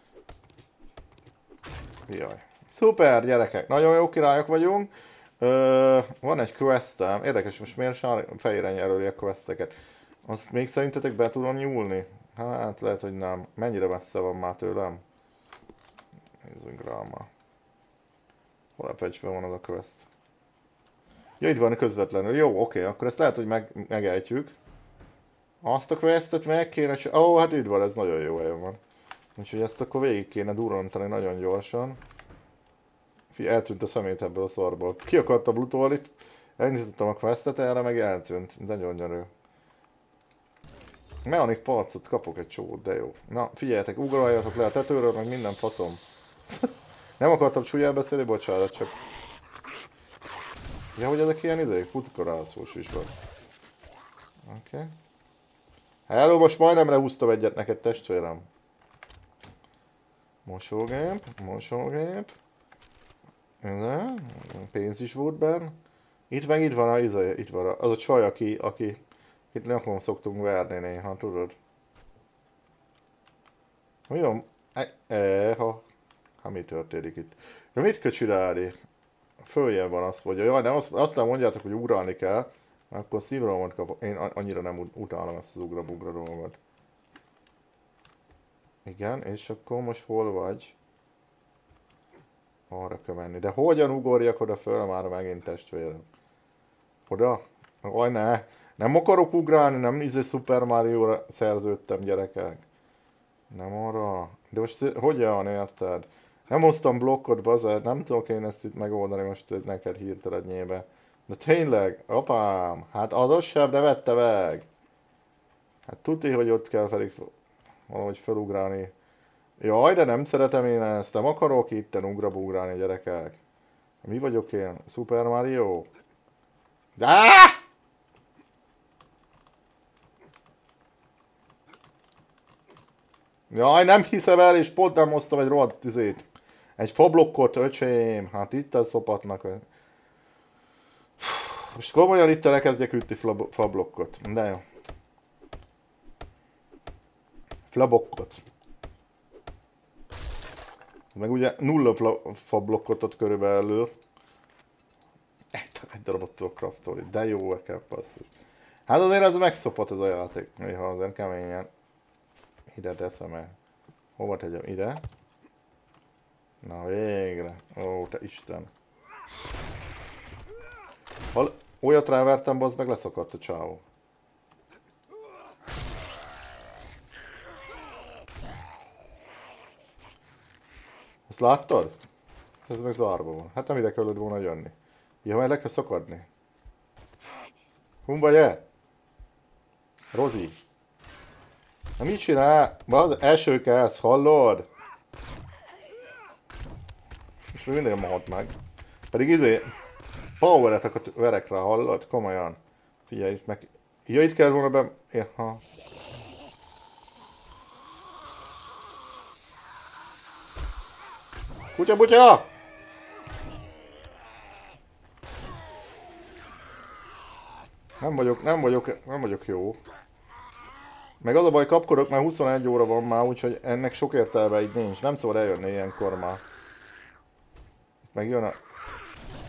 Jaj. Szuper, gyerekek, nagyon jó királyok vagyunk. Ö, van egy questem, érdekes, most miért sár fejére jelöli a questeket. Azt még szerintetek be tudom nyúlni? Hát lehet, hogy nem. Mennyire messze van már tőlem? Nézzünk rá már. Hol a pecsben van az a quest? Ja, itt van közvetlenül. Jó, oké, akkor ezt lehet, hogy meg, megejtjük. Azt a questet meg kéne csinálni. Ó, oh, hát itt van, ez nagyon jó helyen van. Úgyhogy ezt akkor végig kéne durrantani nagyon gyorsan. Fí, eltűnt a szemét ebből a szarból. Ki akartam lootolni, elindítottam a questet, erre meg eltűnt. De nagyon gyönyörű. Mechanik parcot kapok egy csót, de jó. Na, figyeljetek, ugoroljatok le a tetőről, meg minden faszom. Nem akartam csúlyán beszélni, bocsánat, csak... Ja, hogy ezek ilyen idejük? Futkarászós is van. Oké. Okay. Hello, most majdnem lehúztam egyet neked, testvérem. Mosógép, mosógép. Ez pénz is volt benne. Itt meg itt van a izé, itt van a, az a csaj, aki, aki itt nyakon szoktunk verni néha, tudod? Mi van? E, e, ha, ha mi történik itt? De mit kell csinálni? Följön van azt mondja, jaj, nem, azt, azt nem mondjátok, hogy ugrálni kell, mert akkor szívrohamot kapok. Én annyira nem utálom ezt az ugra-bugra dolgot. Igen, és akkor most hol vagy? Arra kell menni. De hogyan ugorjak oda föl már megint, testvérem? Oda? Aj, ne! Nem akarok ugrálni, nem izé Super Mario-ra szerződtem, gyerekek. Nem arra. De most hogyan, érted? Nem hoztam blokkot, bazer, nem tudok én ezt itt megoldani most neked hirtelenjébe. De tényleg, apám, hát az az sem, de vette meg. Hát tuti, hogy ott kell felé valahogy felugrálni. Jaj, de nem szeretem én ezt, nem akarok itten ugrabugrálni, gyerekek. Mi vagyok én? Super Mario? Áááá! Jaj, nem hiszem el, és pont nem hoztam egy rohadt tüzét. Egy fablokkot, öcsém, hát itt szopatnak. Most komolyan itt elkezdjek ütni fablokkot. De jó. Flabokkot. Meg ugye nulla fablokkot ott körülbelül. Egy, egy darabot tudok craftolni, de jó kell passzus. Hát azért ez megszopat ez a játék, néha azért keményen. Ide teszem el. Hova tegyem? Ide. Na végre. Ó, te Isten. Hal olyat rávertem, bazd meg leszakadt a csávó. Ezt láttad? Ez meg zárva van. Hát nem ide kellett volna jönni. Ja, majd le kell szakadni. Hon vagy-e? Rozi. Na mit csinál? Az első kezd, hallod? És még mindig nem halt meg. Pedig izé... Power-et verek rá, hallod? Komolyan. Figyelj, itt meg... Ja, itt kell volna be... Jaha. Kutya, butya! Nem vagyok, nem vagyok, nem vagyok jó. Meg az a baj, kapkodok, mert huszonegy óra van már, úgyhogy ennek sok értelme így nincs. Nem szabad eljönni ilyenkor már. Meg jön a...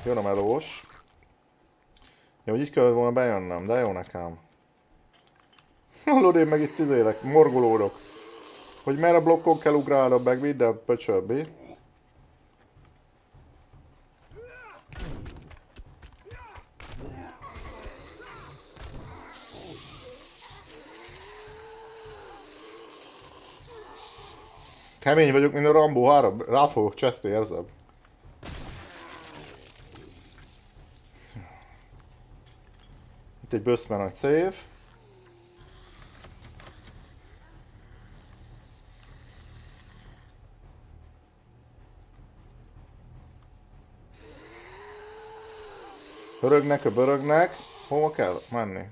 Jön a melós. Ja, hogy így kellett volna bejönnöm, de jó nekem. Hallod, én meg itt izélek, morgolódok. Hogy merre blokkon kell ugrálnom, meg minden pöcsöbbi. Kemény vagyok, mint a Rambo három. Rá fogok cseszni, érzem. Itt egy böszme nagy szév. Hörögnek, börögnek. Hova kell menni?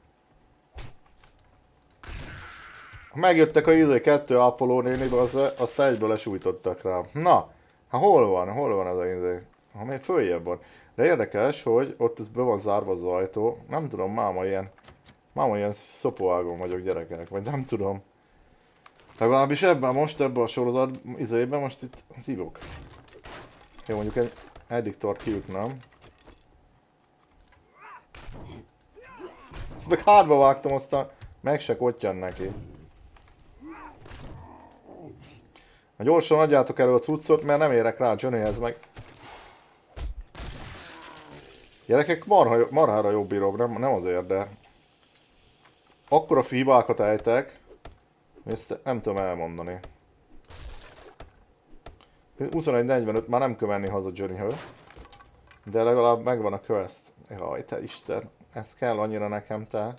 Megjöttek a izé kettő Apollo nénibe, az, azt egyből lesújtottak rá. Na, hát hol van? Hol van ez a izé? Ha még följebb van. De érdekes, hogy ott ez be van zárva az ajtó. Nem tudom, máma ilyen... Máma ilyen szopóágon vagyok, gyerekek, vagy nem tudom. Legalábbis ebben most, ebben a sorozat izében most itt szívok. Jó, mondjuk egy eddiktort kijutnám. Ezt meg hátba vágtam, aztán meg se kottyan neki. Na gyorsan adjátok elő a cuccot, mert nem érek rá Johnnyhez meg. Gyerekek, marha, marhára jobb bírok, nem, nem azért, de... Akkora hibákat ejtek, ezt nem tudom elmondani. huszonegy negyvenöt már nem kell menni haza Johnnyhöz. De legalább megvan a quest. Jaj, te Isten, ez kell annyira nekem, te.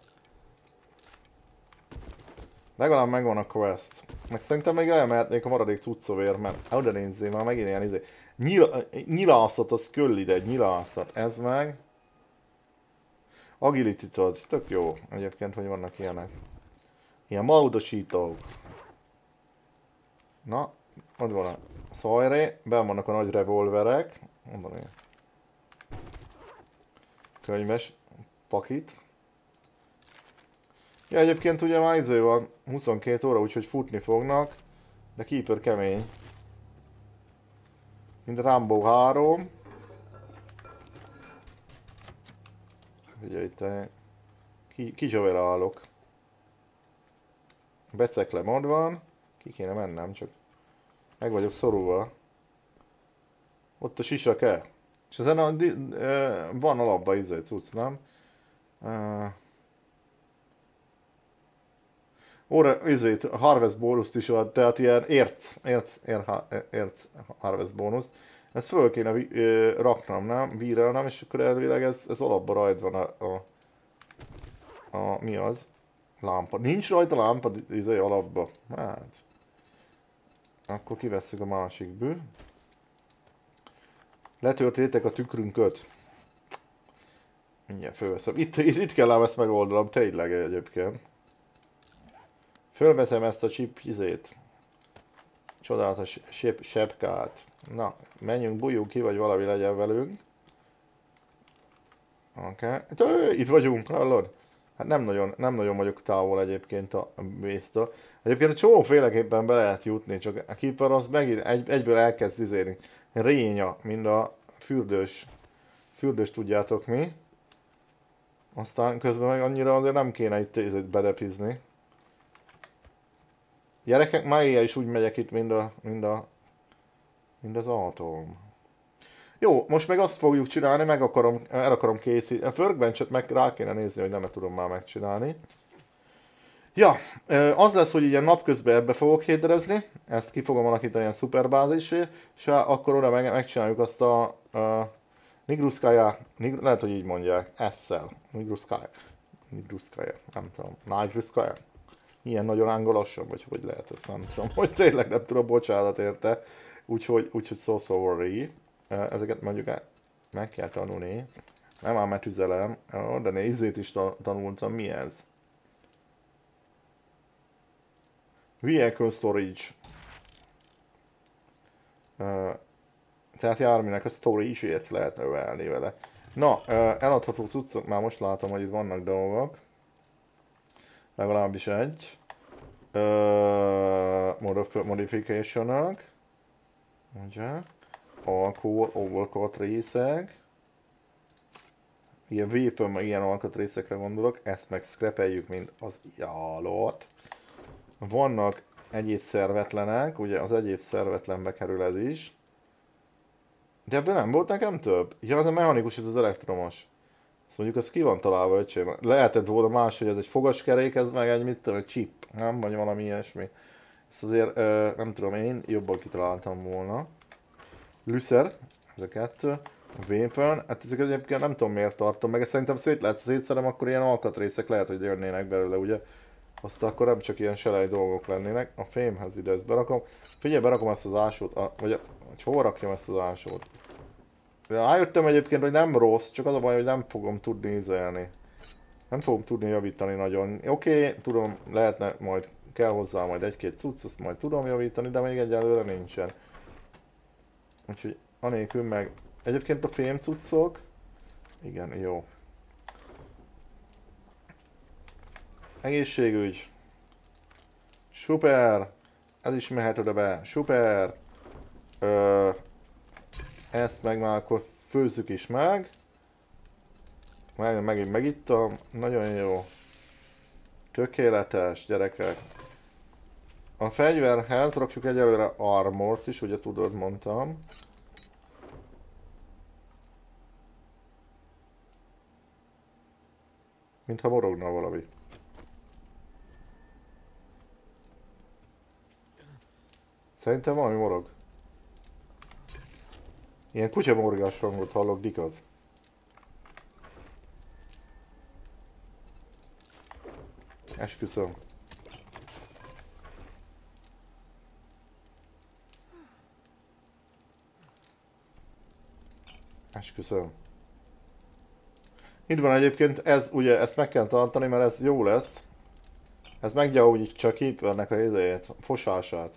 Legalább megvan a quest. Meg szerintem még elmehetnék a maradék cuccovér, mert oda nézzél, már megint ilyen izé. Nyil, nyilászat, az köll ide, egy nyilászat. Ez meg. Agility-t ad, tök jó egyébként, hogy vannak ilyenek. Ilyen módosítók. Na, ott van a szajré, benn vannak a nagy revolverek. Mondom én. Könyves pakit. Ja, egyébként ugye már izé van huszonkét óra, úgyhogy futni fognak. De Keeper kemény. Mint Rambo három. Figyelj te. Ki, kizsavera állok. Becekle mod van. Ki kéne mennem, csak meg vagyok szorulva. Ott a sisake. És ezen a, e, van alapba izé cucc, nem? E, óra izét, harvest bónuszt is van, tehát ilyen érc, érc, érc harvest bónuszt. Ezt föl kéne e, raknom, nem? Vírelnem, és akkor elvileg ez, ez alapba rajt van a, a, a... mi az? Lámpa. Nincs rajta lámpa izé alapba. Hát. Akkor kivesszük a másik bű. Letörtétek a tükrünköt. Mindjárt fölveszem. Itt, itt, itt kell ám ezt megoldanom, tényleg egyébként. Fölveszem ezt a chip izét. Csodálatos sep, sepkát. Na, menjünk, bújjunk ki, vagy valami legyen velünk. Oké. Okay. Itt vagyunk, hallod? Hát nem nagyon, nem nagyon vagyok távol egyébként a base-től. Egyébként csomóféleképpen be lehet jutni, csak a Keeper az megint egy, egyből elkezd izélni. Rénya, mind a fürdős, fürdős tudjátok mi. Aztán közben meg annyira azért nem kéne itt bedepizni. Gyerekek, már éjjel is úgy megyek itt, mind, a, mind, a, mind az autóm. Jó, most meg azt fogjuk csinálni, meg akarom, el akarom készíteni. A workbench-et meg rá kéne nézni, hogy nem tudom már megcsinálni. Ja, az lesz, hogy ilyen napközben ebbe fogok héderezni, ezt ki fogom alakítani ilyen szuperbázisé, és akkor oda meg, megcsináljuk azt a, a Nigruskaya, Nig, lehet, hogy így mondják, S-szel, Nigruskaya, Nigruskaya, nem tudom, Nigruskaya. Ilyen nagyon angolosabb, vagy hogy lehet, ezt nem tudom, hogy tényleg nem tudom, bocsánat érte, úgyhogy, úgyhogy so sorry. Ezeket mondjuk meg kell tanulni, nem ám metüzelem, de nézzét is tanultam, mi ez? Vehicle storage. Uh, tehát járműnek a storage-ért lehet növelni vele. Na, uh, eladható cuccok, már most látom, hogy itt vannak dolgok. Legalábbis egy. Uh, modification-ök. Ugye? Alkohol, overcoat részek. Ilyen vépen, meg ilyen alkatrészekre gondolok, ezt meg scrapeljük, mint az állat. Vannak egyéb szervetlenek, ugye az egyéb szervetlenbe kerül ez is. De ebben nem volt nekem több? Ja, az a mechanikus, ez az elektromos. Azt mondjuk, az ki van találva, öcsém. Lehetett volna más, hogy ez egy fogaskerék, ez meg egy, mit tudom, egy chip, nem? Vagy valami ilyesmi. Ezt azért, ö, nem tudom, én jobban kitaláltam volna. Lüszer, ez a kettő. Weapon, hát ezek egyébként nem tudom miért tartom meg, ezt szerintem szét lehet szétszerem, akkor ilyen alkatrészek lehet, hogy jönnének belőle, ugye? Aztán akkor nem csak ilyen selej dolgok lennének. A fémhez ide ezt berakom. Figyelj, berakom ezt az ásót, a, vagy, a, vagy hova rakjam ezt az ásót? De rájöttem egyébként, hogy nem rossz, csak az a baj, hogy nem fogom tudni ízelni. Nem fogom tudni javítani nagyon. Oké, okay, tudom, lehetne majd, kell hozzá majd egy-két cucc, azt majd tudom javítani, de még egyelőre nincsen. Úgyhogy anélkül meg... Egyébként a fém cuccok... Igen, jó. Egészségügy. Super! Ez is mehet oda be. Super! Ö, ezt meg már akkor főzzük is meg. Meg, megint megittam. Nagyon jó. Tökéletes, gyerekek. A fegyverhez rakjuk egyelőre armort is, ugye tudod, mondtam. Mintha morogna valami. Szerintem valami morog. Ilyen kutyamorgás hangot hallok, dikaz. Esküszöm. Esküszöm. Itt van egyébként, ez ugye, ezt meg kell tartani, mert ez jó lesz. Ez meggyógyítsa Keepernek a idejét, a fosását.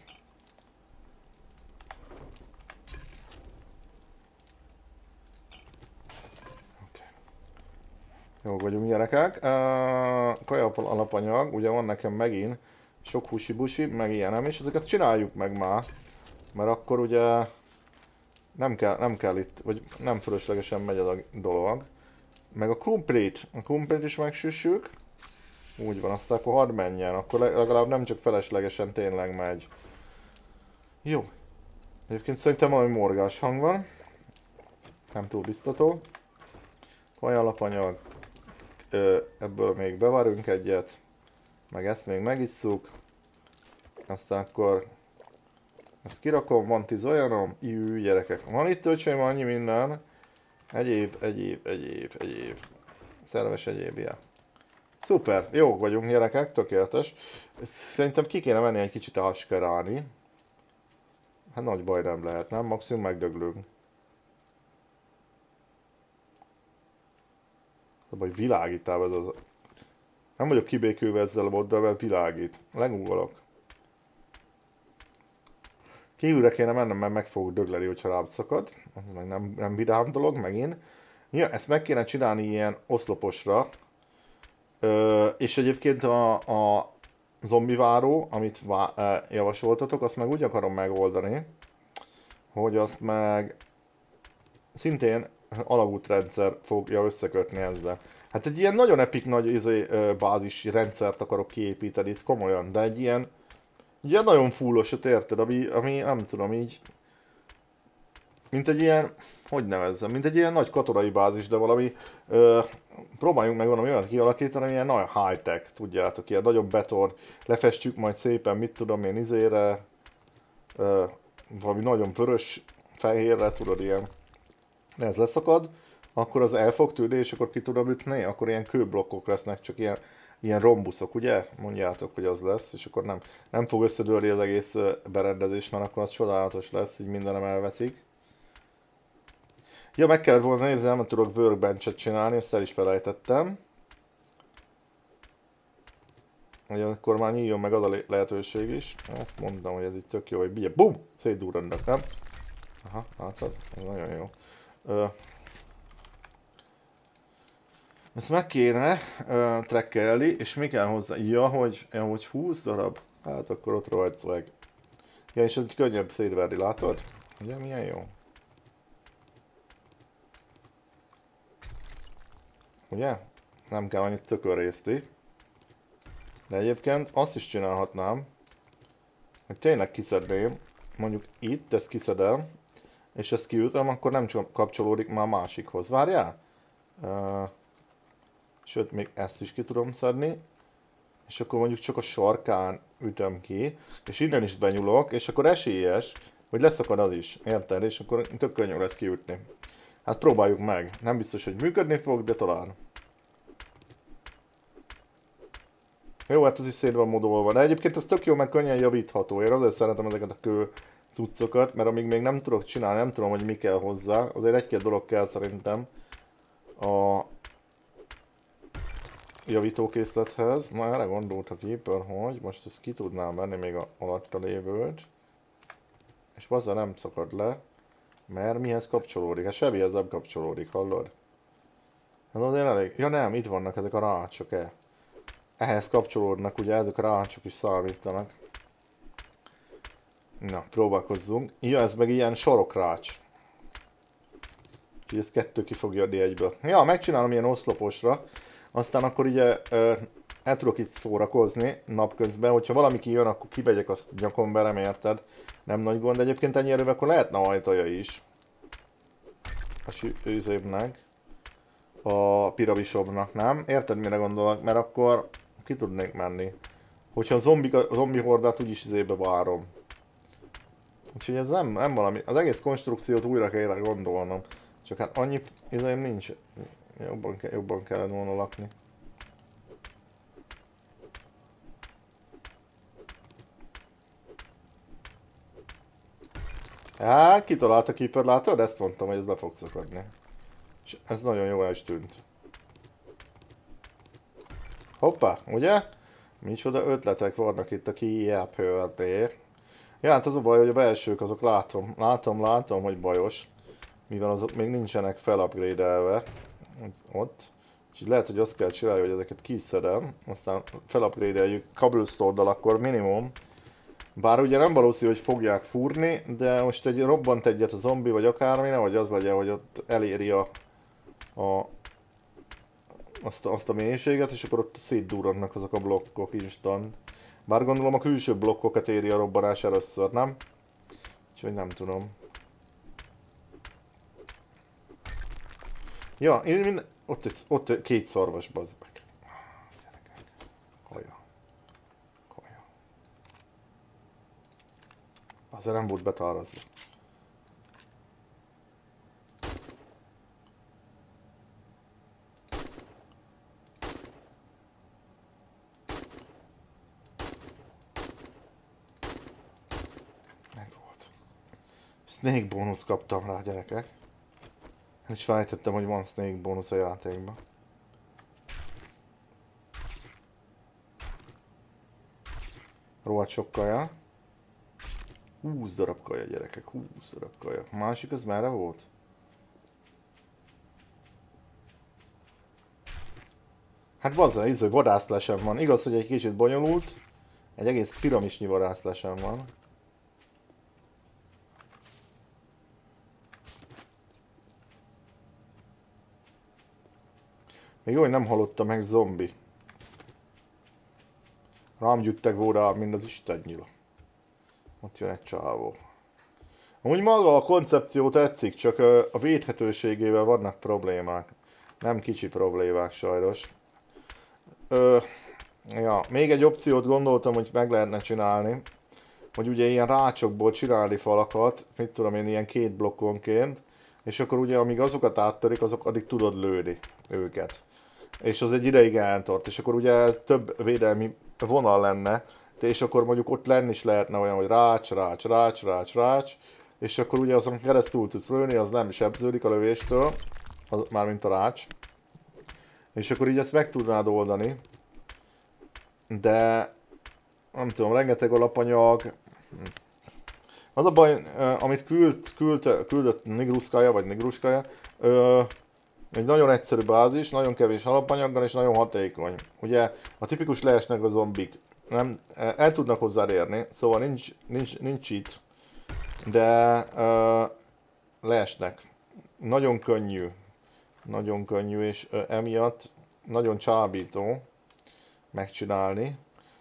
Okay. Jó vagyunk, gyerekek. Uh, kaja alapanyag, ugye van nekem megint sok husi-busi, meg ilyenem, és ezeket csináljuk meg már. Mert akkor ugye nem kell, nem kell itt, vagy nem fölöslegesen megy ez a dolog. Meg a complete, a complete is megsüssük. Úgy van, aztán akkor hadd menjen, akkor legalább nem csak feleslegesen tényleg megy. Jó. Egyébként szerintem valami morgás hang van. Nem túl biztató. Kajalapanyag. Ebből még bevarunk egyet. Meg ezt még megisszuk. Aztán akkor ezt kirakom, van tíz olyanom. Jú, gyerekek. Van itt öcsém annyi minden. Egyéb, egyéb, egyéb, egyéb. Szerves egyébje. Szuper, jók vagyunk, gyerekek, tökéletes. Szerintem ki kéne menni egy kicsit haskerálni. Hát nagy baj nem lehet, nem? Maximum megdöglünk. De baj, világítál ez az... Nem vagyok kibékülve ezzel a moddal, mert világít. Legugolok. Kívülre kéne mennem, mert meg fogok dögleni, hogyha rám szakad. Az meg nem, nem vidám dolog, megint. Ja, ezt meg kéne csinálni ilyen oszloposra. Ö, és egyébként a, a zombiváró, amit vá, e, javasoltatok, azt meg úgy akarom megoldani, hogy azt meg szintén alagútrendszer fogja összekötni ezzel. Hát egy ilyen nagyon epik nagy izé, bázis rendszert akarok kiépíteni itt komolyan, de egy ilyen, egy ilyen nagyon fullosat, érted, ami, ami nem tudom így, mint egy ilyen, hogy nevezzem, mint egy ilyen nagy katonai bázis, de valami, ö, próbáljunk meg valami olyat kialakítani, ilyen nagy high-tech, tudjátok, ilyen nagyon beton, lefestjük majd szépen, mit tudom én, izére, ö, valami nagyon vörös fehérre, tudod, ilyen, ez leszakad, akkor az el fog tűnni, és akkor ki tudom ütni, akkor ilyen kőblokkok lesznek, csak ilyen, ilyen rombuszok, ugye? Mondjátok, hogy az lesz, és akkor nem, nem fog összedőlni az egész berendezés, mert akkor az csodálatos lesz, így mindenem elveszik. Ja, meg kellett volna nézni, nem tudok workbench-et csinálni, ezt el is felejtettem. Ugye akkor már nyíljon meg az a lehetőség is. Ezt mondtam, hogy ez itt tök jó, hogy bíja, bum! Szétdurrannak, nem? Aha, látod? Ez nagyon jó. Ö, ezt meg kéne ö, trekkelni, és mi kell hozzá? Ja, hogy, ja, hogy húsz darab? Hát akkor ott rohadt meg. Ja, és ez könnyebb szétverni, látod? Ugye milyen jó? ugye? Nem kell annyit tökörrészti. De egyébként azt is csinálhatnám, hogy tényleg kiszedném, mondjuk itt ezt kiszedem, és ezt kiütöm, akkor nem csak kapcsolódik már a másikhoz. Várjál? Uh, sőt, még ezt is ki tudom szedni. És akkor mondjuk csak a sarkán ütöm ki, és innen is benyúlok, és akkor esélyes, hogy leszakad az is, érted? És akkor tök könnyű lesz kiütni. Hát próbáljuk meg. Nem biztos, hogy működni fog, de talán. Jó, hát ez is szét van modolva, de egyébként ez tök jó, meg könnyen javítható. Én azért szeretem ezeket a kő cuccokat, mert amíg még nem tudok csinálni, nem tudom, hogy mi kell hozzá. Azért egy-két dolog kell szerintem a javítókészlethez. Na, erre gondolt a Keeper, hogy most ezt ki tudnám venni még a alatta lévőt. És azzal nem szakad le, mert mihez kapcsolódik? Hát semmihez nem kapcsolódik, hallod? Hát azért elég... Ja nem, itt vannak ezek a rácsok-e. Ehhez kapcsolódnak, ugye ezek a rácsok is számítanak. Na, próbálkozzunk. Ja, ez meg ilyen sarokrács. Úgyhogy ez kettő ki fogja adni egyből. Ja, megcsinálom ilyen oszloposra. Aztán akkor ugye el tudok itt szórakozni napközben. Hogyha valami kijön, akkor kibegyek, azt nyakon belem, érted? Nem nagy gond. Egyébként ennyi erővel akkor lehetne ajtaja is. A őzébnek. A piramisomnak, nem? Érted, mire gondolok? Mert akkor ki tudnék menni. Hogyha a zombi, a zombi hordát úgyis izébe várom. Úgyhogy ez nem, nem valami, az egész konstrukciót újra kell gondolnom. Csak hát annyi izém nincs. Jobban, ke, jobban kellene volna lakni. Hát, kitalálta Keeper, látod? Ezt mondtam, hogy ez le fog szakadni. És ez nagyon jó el is tűnt. Hoppá, ugye? Micsoda ötletek vannak itt a Keeper-nél. Ja, hát az a baj, hogy a belsők azok látom, látom, látom, hogy bajos. Mivel azok még nincsenek felupgrade-elve. Ott. Úgyhogy lehet, hogy azt kell csinálni, hogy ezeket kiszedem. Aztán felupgrade-eljük cobblestone-dal akkor minimum. Bár ugye nem valószínű, hogy fogják fúrni, de most egy robbant egyet a zombi, vagy akármi, nehogy az legyen, hogy ott eléri a, a azt, a, azt a mélységet, és akkor ott szétdurrannak azok a blokkok instant. Bár gondolom a külső blokkokat éri a robbanás először, nem? Úgyhogy nem tudom. Ja, én mind... ott, egy, ott két szarvas, bazd meg. Gyerekek. Kaja. Kaja. Azért nem volt betárazva. Snake bónusz kaptam rá, gyerekek. Nem is felejtettem, hogy van Snake bónusz a játékban. Rohadt sok kaja. húsz darab kaja, gyerekek, húsz darab kaja. A másik az merre volt? Hát bazzá, íz, hogy vadászlesen van. Igaz, hogy egy kicsit bonyolult. Egy egész piramisnyi vadászlesen van. Még jó, hogy nem hallottam meg zombi. Rám gyűjtek volna, mint az Isten nyila. Ott jön egy csávó. Amúgy maga a koncepció tetszik, csak a védhetőségével vannak problémák. Nem kicsi problémák sajnos. Ö, ja, még egy opciót gondoltam, hogy meg lehetne csinálni. Hogy ugye ilyen rácsokból csinálni falakat, mit tudom én, ilyen két blokkonként. És akkor ugye amíg azokat áttörik, azok addig tudod lőni őket. És az egy ideig eltart, és akkor ugye több védelmi vonal lenne, és akkor mondjuk ott lenni is lehetne olyan, hogy rács, rács, rács, rács, rács, és akkor ugye azon keresztül tudsz lőni, az nem sebződik a lövéstől, az, mármint a rács. És akkor így ezt meg tudnád oldani, de nem tudom, rengeteg alapanyag. Az a baj, amit küld, küld, küldött Nigruszkaja, vagy Nigruszkaja, egy nagyon egyszerű bázis, nagyon kevés alapanyaggal és nagyon hatékony. Ugye a tipikus leesnek a zombik, nem, el tudnak hozzád érni, szóval nincs, nincs, nincs itt, de uh, leesnek. Nagyon könnyű Nagyon könnyű, és ö, emiatt nagyon csábító megcsinálni.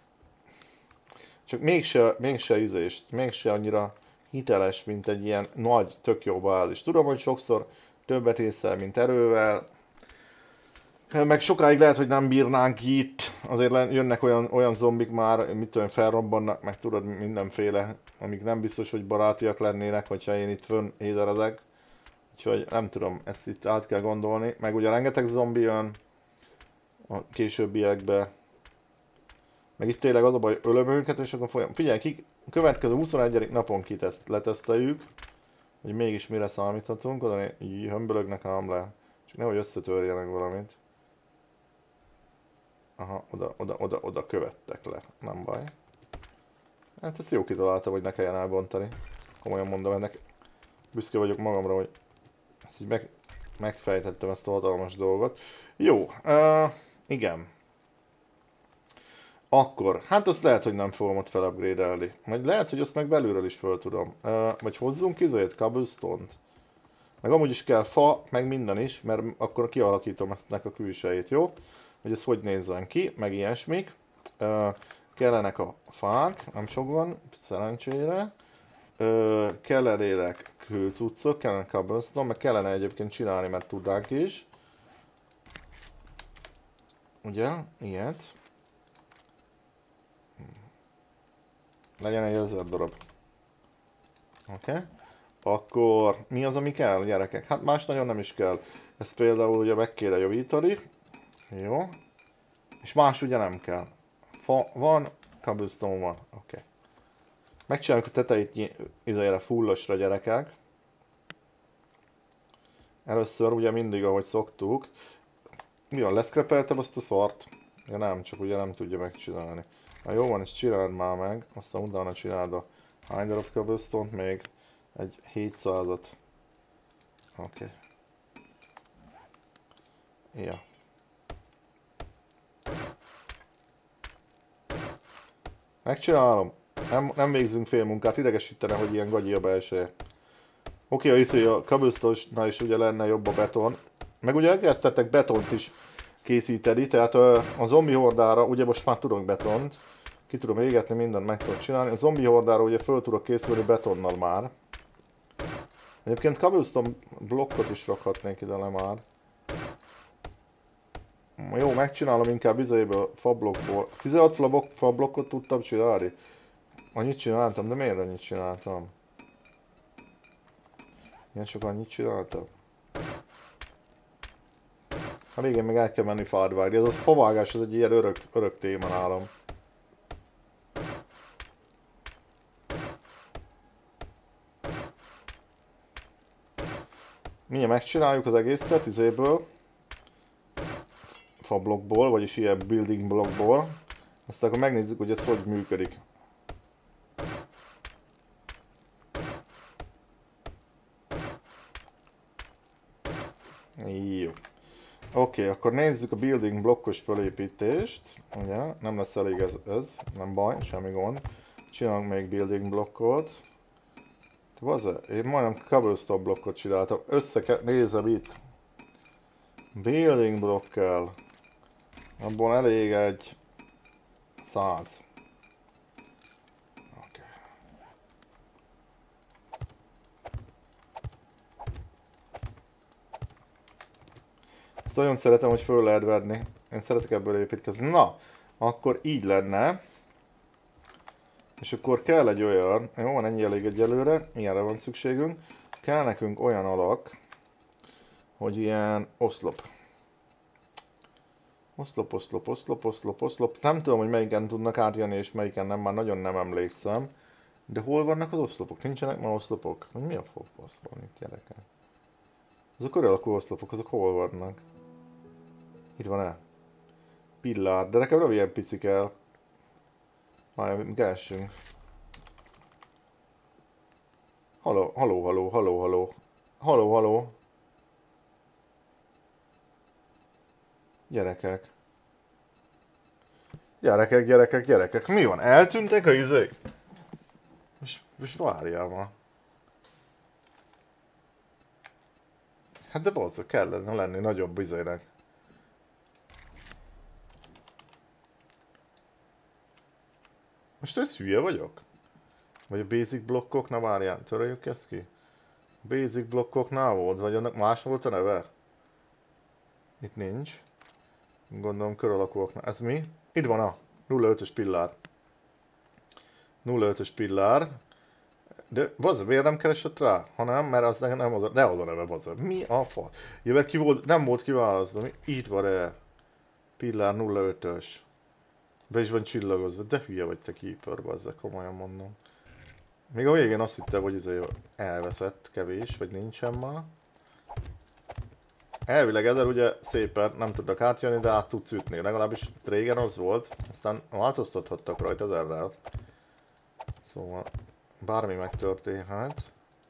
Csak mégse, mégse ízést, mégse annyira hiteles, mint egy ilyen nagy, tök jó bázis. Tudom, hogy sokszor többet észel, mint erővel, meg sokáig lehet, hogy nem bírnánk itt, azért jönnek olyan, olyan zombik már, mit tudom, felrobbannak, meg tudod mindenféle, amik nem biztos, hogy barátiak lennének, hogyha én itt fönn éderezek. Úgyhogy nem tudom, ezt itt át kell gondolni. Meg ugye rengeteg zombi jön a későbbiekben. Meg itt tényleg az a baj, ölöm őket, és akkor folyam. Figyelj, ki, a következő huszonegyedik napon kiteszt, leteszteljük, hogy mégis mire számíthatunk, oda így hömbölögnek ám le. Csak nehogy összetörjenek valamit. Aha, oda, oda, oda, oda követtek le, nem baj. Hát ezt jó kitaláltam, hogy ne kelljen elbontani. Komolyan mondom, ennek büszke vagyok magamra, hogy ezt így meg, megfejtettem ezt a hatalmas dolgot. Jó, uh, igen. Akkor, hát azt lehet, hogy nem fogom ott felupgrade-elni. Majd lehet, hogy azt meg belülről is föl tudom. Uh, vagy hozzunk izét, cobblestone-t. Meg amúgy is kell fa, meg minden is, mert akkor kialakítom eztnek a külsejét, jó? Hogy ez hogy nézzen ki, meg ilyesmik. Uh, kellenek a fák, nem sok van, szerencsére. Uh, kellenének kőcuccok, kellene cobblestone, meg kellene egyébként csinálni, mert tudnánk is. Ugye, ilyet. Legyen egy ezer darab. Oké. Okay. Akkor mi az, ami kell, gyerekek? Hát más nagyon nem is kell. Ezt például ugye meg kéne javítani. Jó. És más ugye nem kell. Fa van, cobblestone van. Oké. Okay. Megcsináljuk a tetejét idejére fullosra, gyerekek. Először ugye mindig, ahogy szoktuk. Mi van, leszkrepeltem azt a szart? Ja nem, csak ugye nem tudja megcsinálni. Na jó van, és csináld már meg. Aztán utána csináld a hány darab cobblestone-t még. Egy hétszázat. Oké. Okay. Ja. Megcsinálom. Nem, nem végzünk fél munkát, idegesítene, hogy ilyen gagyi a belseje. Oké, okay, hiszen a cobblestone-nál is ugye lenne jobb a beton. Meg ugye elkezdtetek betont is készíteni, tehát a zombi hordára, ugye most már tudok betont. Ki tudom égetni, mindent meg tudok csinálni. A zombi hordára ugye föl tudok készülni betonnal már. Egyébként cobblestone blokkot is rakhatnék ide le már. Jó, megcsinálom inkább izéből, fablokkból. tizenhat fablokkot tudtam csinálni. Annyit csináltam, de miért annyit csináltam? Ilyen sok annyit csináltam? Hát igen, még el kell menni fát vágni. Ez a favágás, ez egy ilyen örök, örök téma nálam. Mindjárt megcsináljuk az egészet izéből. Fablokkból, vagyis ilyen building blokkból. Aztán akkor megnézzük, hogy ez hogy működik. Jó. Oké, okay, akkor nézzük a building blokkos felépítést. Ugye, nem lesz elég ez, ez, nem baj, semmi gond. Csinálunk még building blokkot. Vaze, én majdnem cobblestone blokkot csináltam. Össze nézem itt. Building blokk kell. Abból elég egy száz. Okay. Ezt nagyon szeretem, hogy föl lehet venni. Én szeretek ebből építkezni. Na, akkor így lenne. És akkor kell egy olyan, jó, van ennyi elég egyelőre, ilyenre van szükségünk. Kell nekünk olyan alak, hogy ilyen oszlop. Oszlop, oszlop, oszlop, oszlop, oszlop. Nem tudom, hogy melyiken tudnak átjönni és melyiken nem, már nagyon nem emlékszem. De hol vannak az oszlopok? Nincsenek már oszlopok? Hogy mi a fokbasz van itt, gyerekek? Azok örökú oszlopok, azok hol vannak? Itt van-e? Pillár, de nekem nem ilyen pici kell. Már keresünk. Haló, haló, haló, haló, haló. Haló, haló. Gyerekek. Gyerekek, gyerekek, gyerekek. Mi van? Eltűntek a izék? És, és várjál ma. Hát de bazzak, kellene lenni nagyobb izének. Most ez hülye vagyok? Vagy a basic blokkoknál, várjál, töröljük ezt ki? Basic blokkoknál volt, vagy annak más volt a neve? Itt nincs. Gondolom kör alakúaknál. Ez mi? Itt van a nulla ötös pillár. nulla ötös pillár. De bazd, miért nem keresett rá? Ha nem, mert az nem az a, ne az a neve, bazd. Mi a fa? Ja, mert ki volt, nem volt kiválasztva. Itt van e. Pillár nulla ötös. Be is van csillagozva. De hülye vagy te keeper, bazd, komolyan mondom. Még a végén azt hittem, hogy izé elveszett kevés, vagy nincsen már. Elvileg ezzel ugye szépen nem tudnak átjönni, de át tudsz ütni. Legalábbis régen az volt, aztán változtathattak rajta ezerrel. Szóval bármi megtörténhet.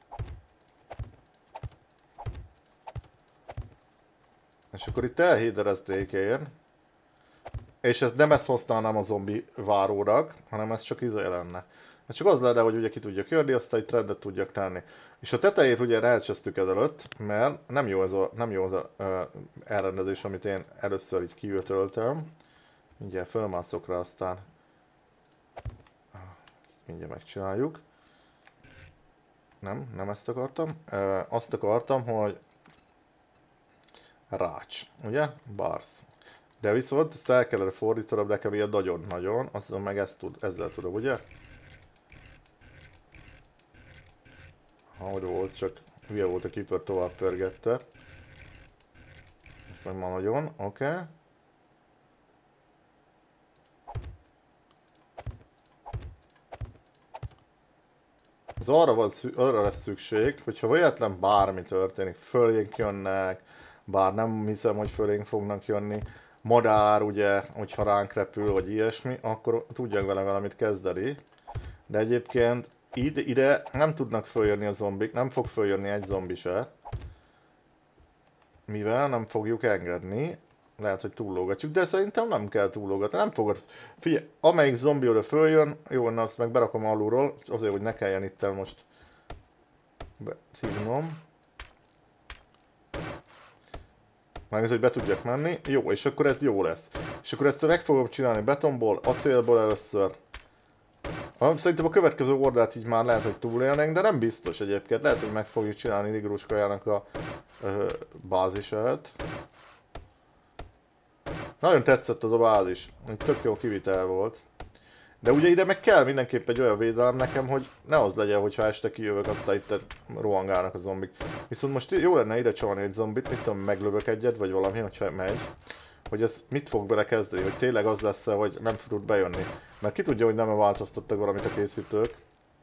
És akkor itt elhéderezték én. És ez nem ezt használnám a zombi várónak, hanem ez csak izé lenne. Ez csak az lenne, hogy ugye ki tudjak jönni, aztán itt rendet tudjak tenni. És a tetejét ugye elcsesztük ezelőtt, mert nem jó ez a, nem jó az a uh, elrendezés, amit én először így kiütöltem. Mindjárt fölmászok rá, aztán mindjárt megcsináljuk. Nem, nem ezt akartam. Uh, azt akartam, hogy rács, ugye? Bars. De viszont ezt el kellene fordítanom nekem ilyen nagyon-nagyon, azon meg ezt tud, ezzel tudom, ugye? Ahogy volt, csak hülye volt a keeper, tovább pörgette. Most meg ma nagyon, oké. Okay. Az arra, van, arra lesz szükség, hogyha véletlen bármi történik, fölénk jönnek, bár nem hiszem, hogy fölénk fognak jönni, madár ugye, hogyha ránk repül, vagy ilyesmi, akkor tudjak vele valamit kezdeni. De egyébként ide, ide nem tudnak följönni a zombik, nem fog följönni egy zombi se. Mivel nem fogjuk engedni. Lehet, hogy túllógatjuk, de szerintem nem kell túllógatni, nem fogod. Figyelj, amelyik zombi oda följön, jó, na azt meg berakom alulról, azért, hogy ne kelljen itt most szívnom. Meg hogy be tudjak menni. Jó, és akkor ez jó lesz. És akkor ezt meg fogom csinálni betonból, acélból először. Szerintem a következő ordát így már lehet, hogy túlélnénk, de nem biztos egyébként. Lehet, hogy meg fogjuk csinálni Nigruskajának a ö, bázisát. Nagyon tetszett az a bázis. Egy tök jó kivitel volt. De ugye ide meg kell mindenképp egy olyan védelem nekem, hogy ne az legyen, hogyha este kijövök, aztán itt rohangálnak a zombik. Viszont most jó lenne ide csalni egy zombit, mit tudom, meglövök egyet, vagy valami, hogyha megy. Hogy ez mit fog bele kezdeni, hogy tényleg az lesz -e, hogy nem tud bejönni. Mert ki tudja, hogy nem változtattak valamit a készítők.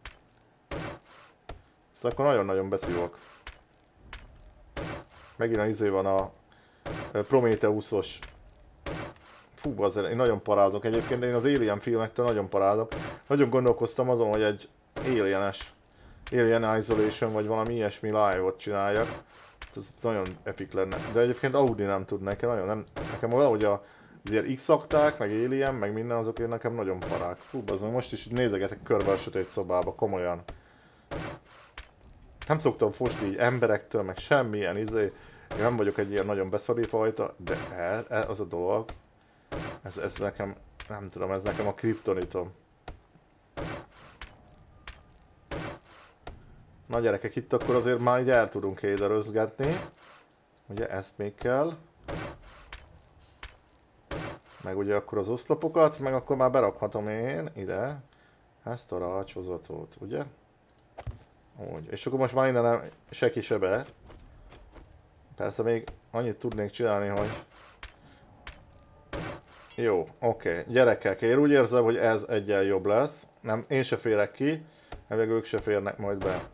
Aztán akkor nagyon-nagyon beszívok. Megint a izé van a Prometheus-os. Fú, azért én nagyon parázok egyébként, de én az Alien filmektől nagyon parázok. Nagyon gondolkoztam azon, hogy egy Alien-es, Alien Isolation vagy valami ilyesmi live-ot csináljak. Ez nagyon epic lenne. De egyébként Audi nem tud nekem, nagyon nem. Nekem valahogy a X-akták, meg Alien, meg minden azok én nekem nagyon parák. Fú, azon most is nézegetek körbe a sötét szobába, komolyan. Nem szoktam fosni így emberektől, meg semmilyen izé. Én nem vagyok egy ilyen nagyon beszaré fajta, de ez, ez az a dolog. Ez, ez nekem, nem tudom, ez nekem a kriptonitom. Na gyerekek, itt akkor azért már így el tudunk héderözgetni. Ugye ezt még kell. Meg ugye akkor az oszlopokat, meg akkor már berakhatom én ide ezt a rácsozatot, ugye? Úgy. És akkor most már innen nem seki se be. Persze még annyit tudnék csinálni, hogy... Jó, oké. Okay. Gyerekek, én úgy érzem, hogy ez egyen jobb lesz. Nem, én se férek ki, meg ők se férnek majd be.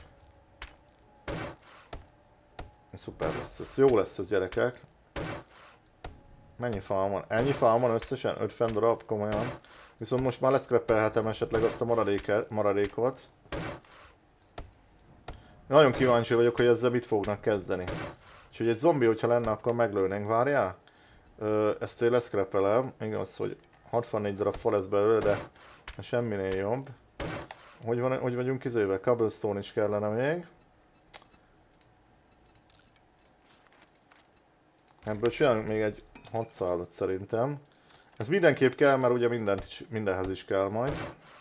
Szuper lesz ez. Jó lesz ez, gyerekek. Mennyi fám van? Ennyi fám van összesen? ötven darab, komolyan. Viszont most már leszkrepelhetem esetleg azt a maradékot. Nagyon kíváncsi vagyok, hogy ezzel mit fognak kezdeni. Úgyhogy egy zombi, hogyha lenne, akkor meglőnénk, várjál? Ö, ezt én leszkrepelem. Igaz, hogy hatvannégy darab fa lesz belőle, de semminél jobb. Hogy, van, hogy vagyunk izével? Cobblestone is kellene még. Ebből csinálunk még egy hatszázat szerintem. Ez mindenképp kell, mert ugye mindent is, mindenhez is kell majd.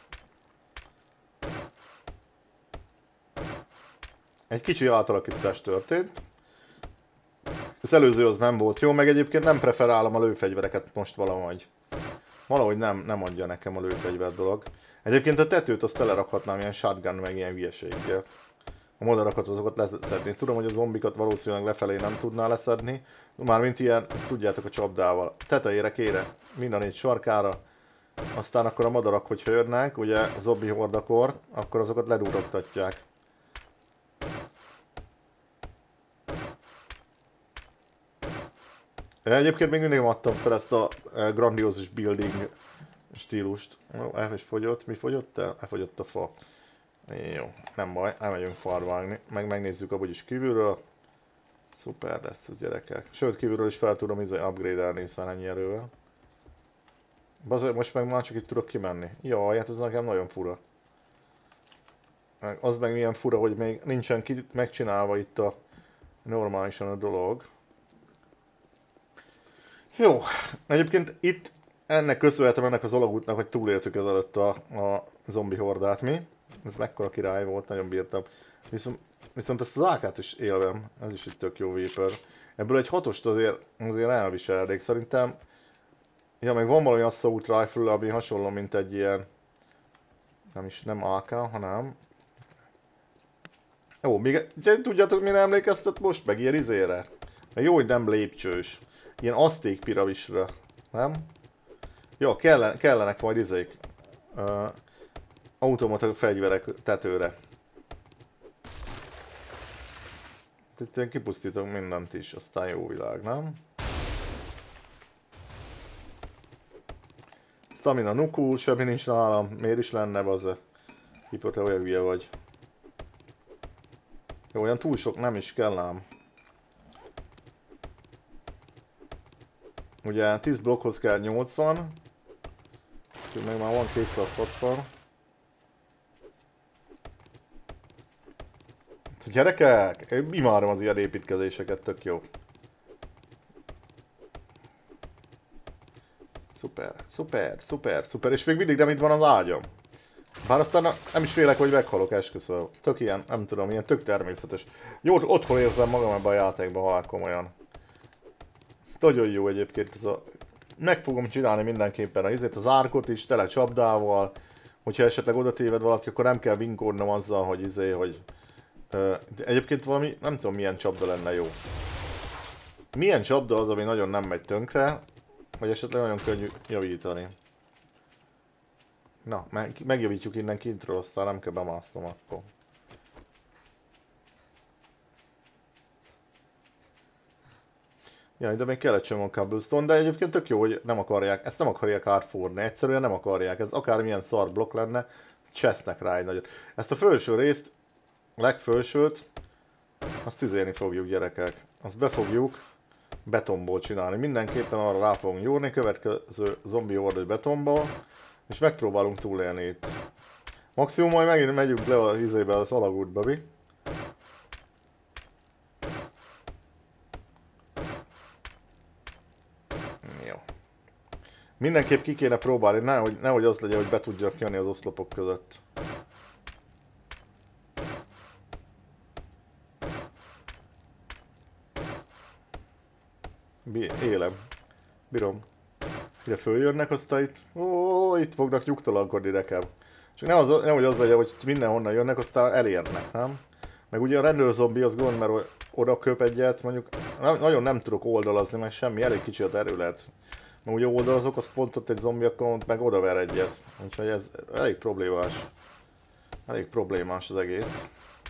Egy kicsi átalakítás történt. Az előző az nem volt jó, meg egyébként nem preferálom a lőfegyvereket most valahogy. Valahogy nem, nem adja nekem a lőfegyver dolog. Egyébként a tetőt azt telerakhatnám ilyen shotgun meg ilyen hülyeséggel. A madarakat azokat leszedni. Tudom, hogy a zombikat valószínűleg lefelé nem tudná leszedni. Mármint ilyen, tudjátok, a csapdával. Tetejére kére, mind a négy sarkára. Aztán akkor a madarak, hogyha jönnek, ugye a zombi hordakor, akkor azokat ledurogtatják. Egyébként még mindig nem adtam fel ezt a grandiózus building stílust. El is fogyott. Mi fogyott el? Elfogyott a fa. Jó, nem baj, elmegyünk farvágni. Meg megnézzük abban is kívülről. Szuper lesz ez, gyerekek. Sőt, kívülről is fel tudom upgrade-elni, hiszen ennyi erővel. Bazaj, most meg már csak itt tudok kimenni. Jaj, hát ez nekem nagyon fura. Az meg milyen fura, hogy még nincsen ki megcsinálva itt a normálisan a dolog. Jó, egyébként itt ennek köszönhetem ennek az alagútnak, hogy túléltük ezelőtt a, a zombi hordát mi. Ez mekkora király volt, nagyon bírtam. Viszont, viszont ezt az á kát is élvem, ez is egy tök jó Viper. Ebből egy hatost azért, azért elviselnék szerintem. Ja, meg van valami assault rifle, ami hasonló, mint egy ilyen... Nem is, nem á ká, hanem... Jó, még tudjátok, mire emlékeztet most? Meg ilyen izére? Meg jó, hogy nem lépcsős. Ilyen azték piramisra, nem? Jó, kellene, kellenek majd izék. Uh, automata fegyverek tetőre. Itt kipusztítok mindent is, aztán jó világ, nem? Stamina nuku, semmi nincs nálam, miért is lenne, az Hipo, te olyan hülye vagy. Jó, olyan túl sok nem is kell ám. Ugye tíz blokkhoz kell nyolcvan, úgyhogy meg már van kétszázhatvan. Gyerekek, én imádom az ilyen építkezéseket, tök jó. Szuper, szuper, szuper, szuper, és még mindig nem itt van az ágyam. Bár aztán nem is félek, hogy meghalok, esküszöm. Tök ilyen, nem tudom, ilyen tök természetes. Jó, otthon érzem magam ebben a játékban, halál komolyan. Nagyon jó egyébként ez a... Meg fogom csinálni mindenképpen a izét, az árkot is, tele csapdával. Hogyha esetleg oda téved valaki, akkor nem kell vinkódnom azzal, hogy izé, hogy... Uh, egyébként valami, nem tudom milyen csapda lenne jó. Milyen csapda az, ami nagyon nem megy tönkre, vagy esetleg nagyon könnyű javítani. Na, meg, megjavítjuk innen kintről, aztán nem kell bemásznom akkor. Ja, de még kell egy csomó cobblestone, de egyébként tök jó, hogy nem akarják, ezt nem akarják átforni, egyszerűen nem akarják, ez akármilyen szar blokk lenne, csesznek rá egy nagyot. Ezt a felső részt, a legfelsőt, azt tüzélni fogjuk, gyerekek. Azt be fogjuk betonból csinálni, mindenképpen arra rá fogunk gyúrni, következő zombi hordai betonból, és megpróbálunk túlélni itt. Maximum majd megint megyünk le az izébe, az alagútba, mi? Jó. Mindenképp ki kéne próbálni, nehogy, nehogy az legyen, hogy be tudjak jönni az oszlopok között. Élem. Bírom. Ide följönnek, aztán itt... Ó, itt fognak nyugtalankodni nekem. Csak ne az, nehogy az legyen, hogy mindenhonnan jönnek, aztán elérnek, nem? Meg ugye a rendőrzombi az gond, mert oda köp egyet, mondjuk nem, nagyon nem tudok oldalazni, meg semmi, elég kicsi a terület. Mert ugye oldalazok, azt pont ott egy zombi, akkor meg oda ver egyet. Úgyhogy ez elég problémás. Elég problémás az egész.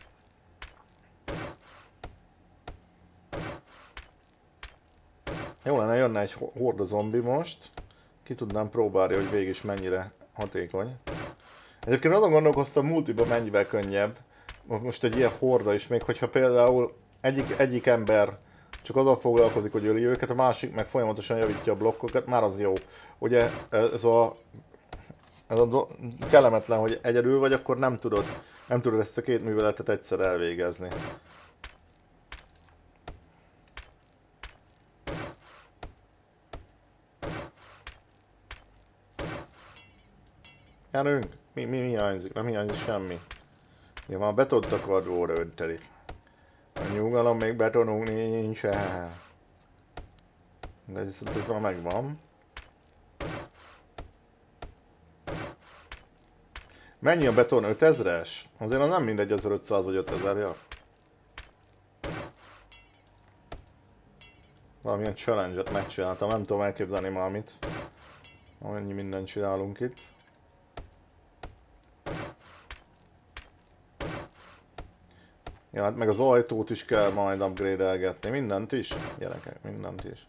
Jó lenne, jönne egy horda zombi most. Ki tudnám próbálni, hogy végig is mennyire hatékony. Egyébként azon gondolkoztam, multiban mennyivel könnyebb. Most egy ilyen horda is, még hogyha például egyik, egyik ember csak azzal foglalkozik, hogy öli őket, a másik meg folyamatosan javítja a blokkokat, már az jó. Ugye ez a, ez a kellemetlen, hogy egyedül vagy, akkor nem tudod, nem tudod ezt a két műveletet egyszer elvégezni. Gyerünk! Mi, mi, mi hiányzik? Nem hiányzik semmi. Ja, már betont akar óra önteni. A nyugalom még betonunk nincs. De ez, ez már megvan. Mennyi a beton? ötezres? Azért az nem mindegy ezerötszáz vagy ötezer, ja. Valamilyen challenge-et megcsináltam, nem tudom elképzelni már mit. Amennyi mindent csinálunk itt. Ja, hát meg az ajtót is kell majd upgrade-elgetni, mindent is, gyerekek, mindent is.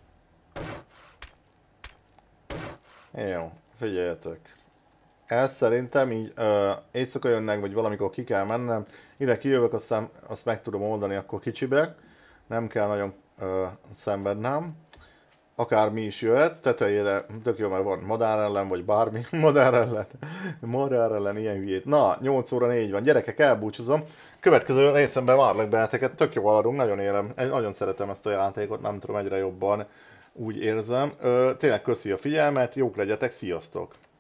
Jó, figyeljetek. Ez szerintem így ö, éjszaka jönnek, vagy valamikor ki kell mennem. Ide kijövök, aztán azt meg tudom oldani akkor kicsibe. Nem kell nagyon ö, szenvednem. Akármi is jöhet, tetejére tök jó, mert van madár ellen, vagy bármi. Madár ellen. Madár ellen, ilyen hülyét. Na, nyolc óra négy van. Gyerekek, elbúcsúzom. Következő részemben várlak benneteket. Tök jó haladunk, nagyon élem. Nagyon szeretem ezt a játékot, nem tudom, egyre jobban úgy érzem. Ö, tényleg köszi a figyelmet, jók legyetek, sziasztok!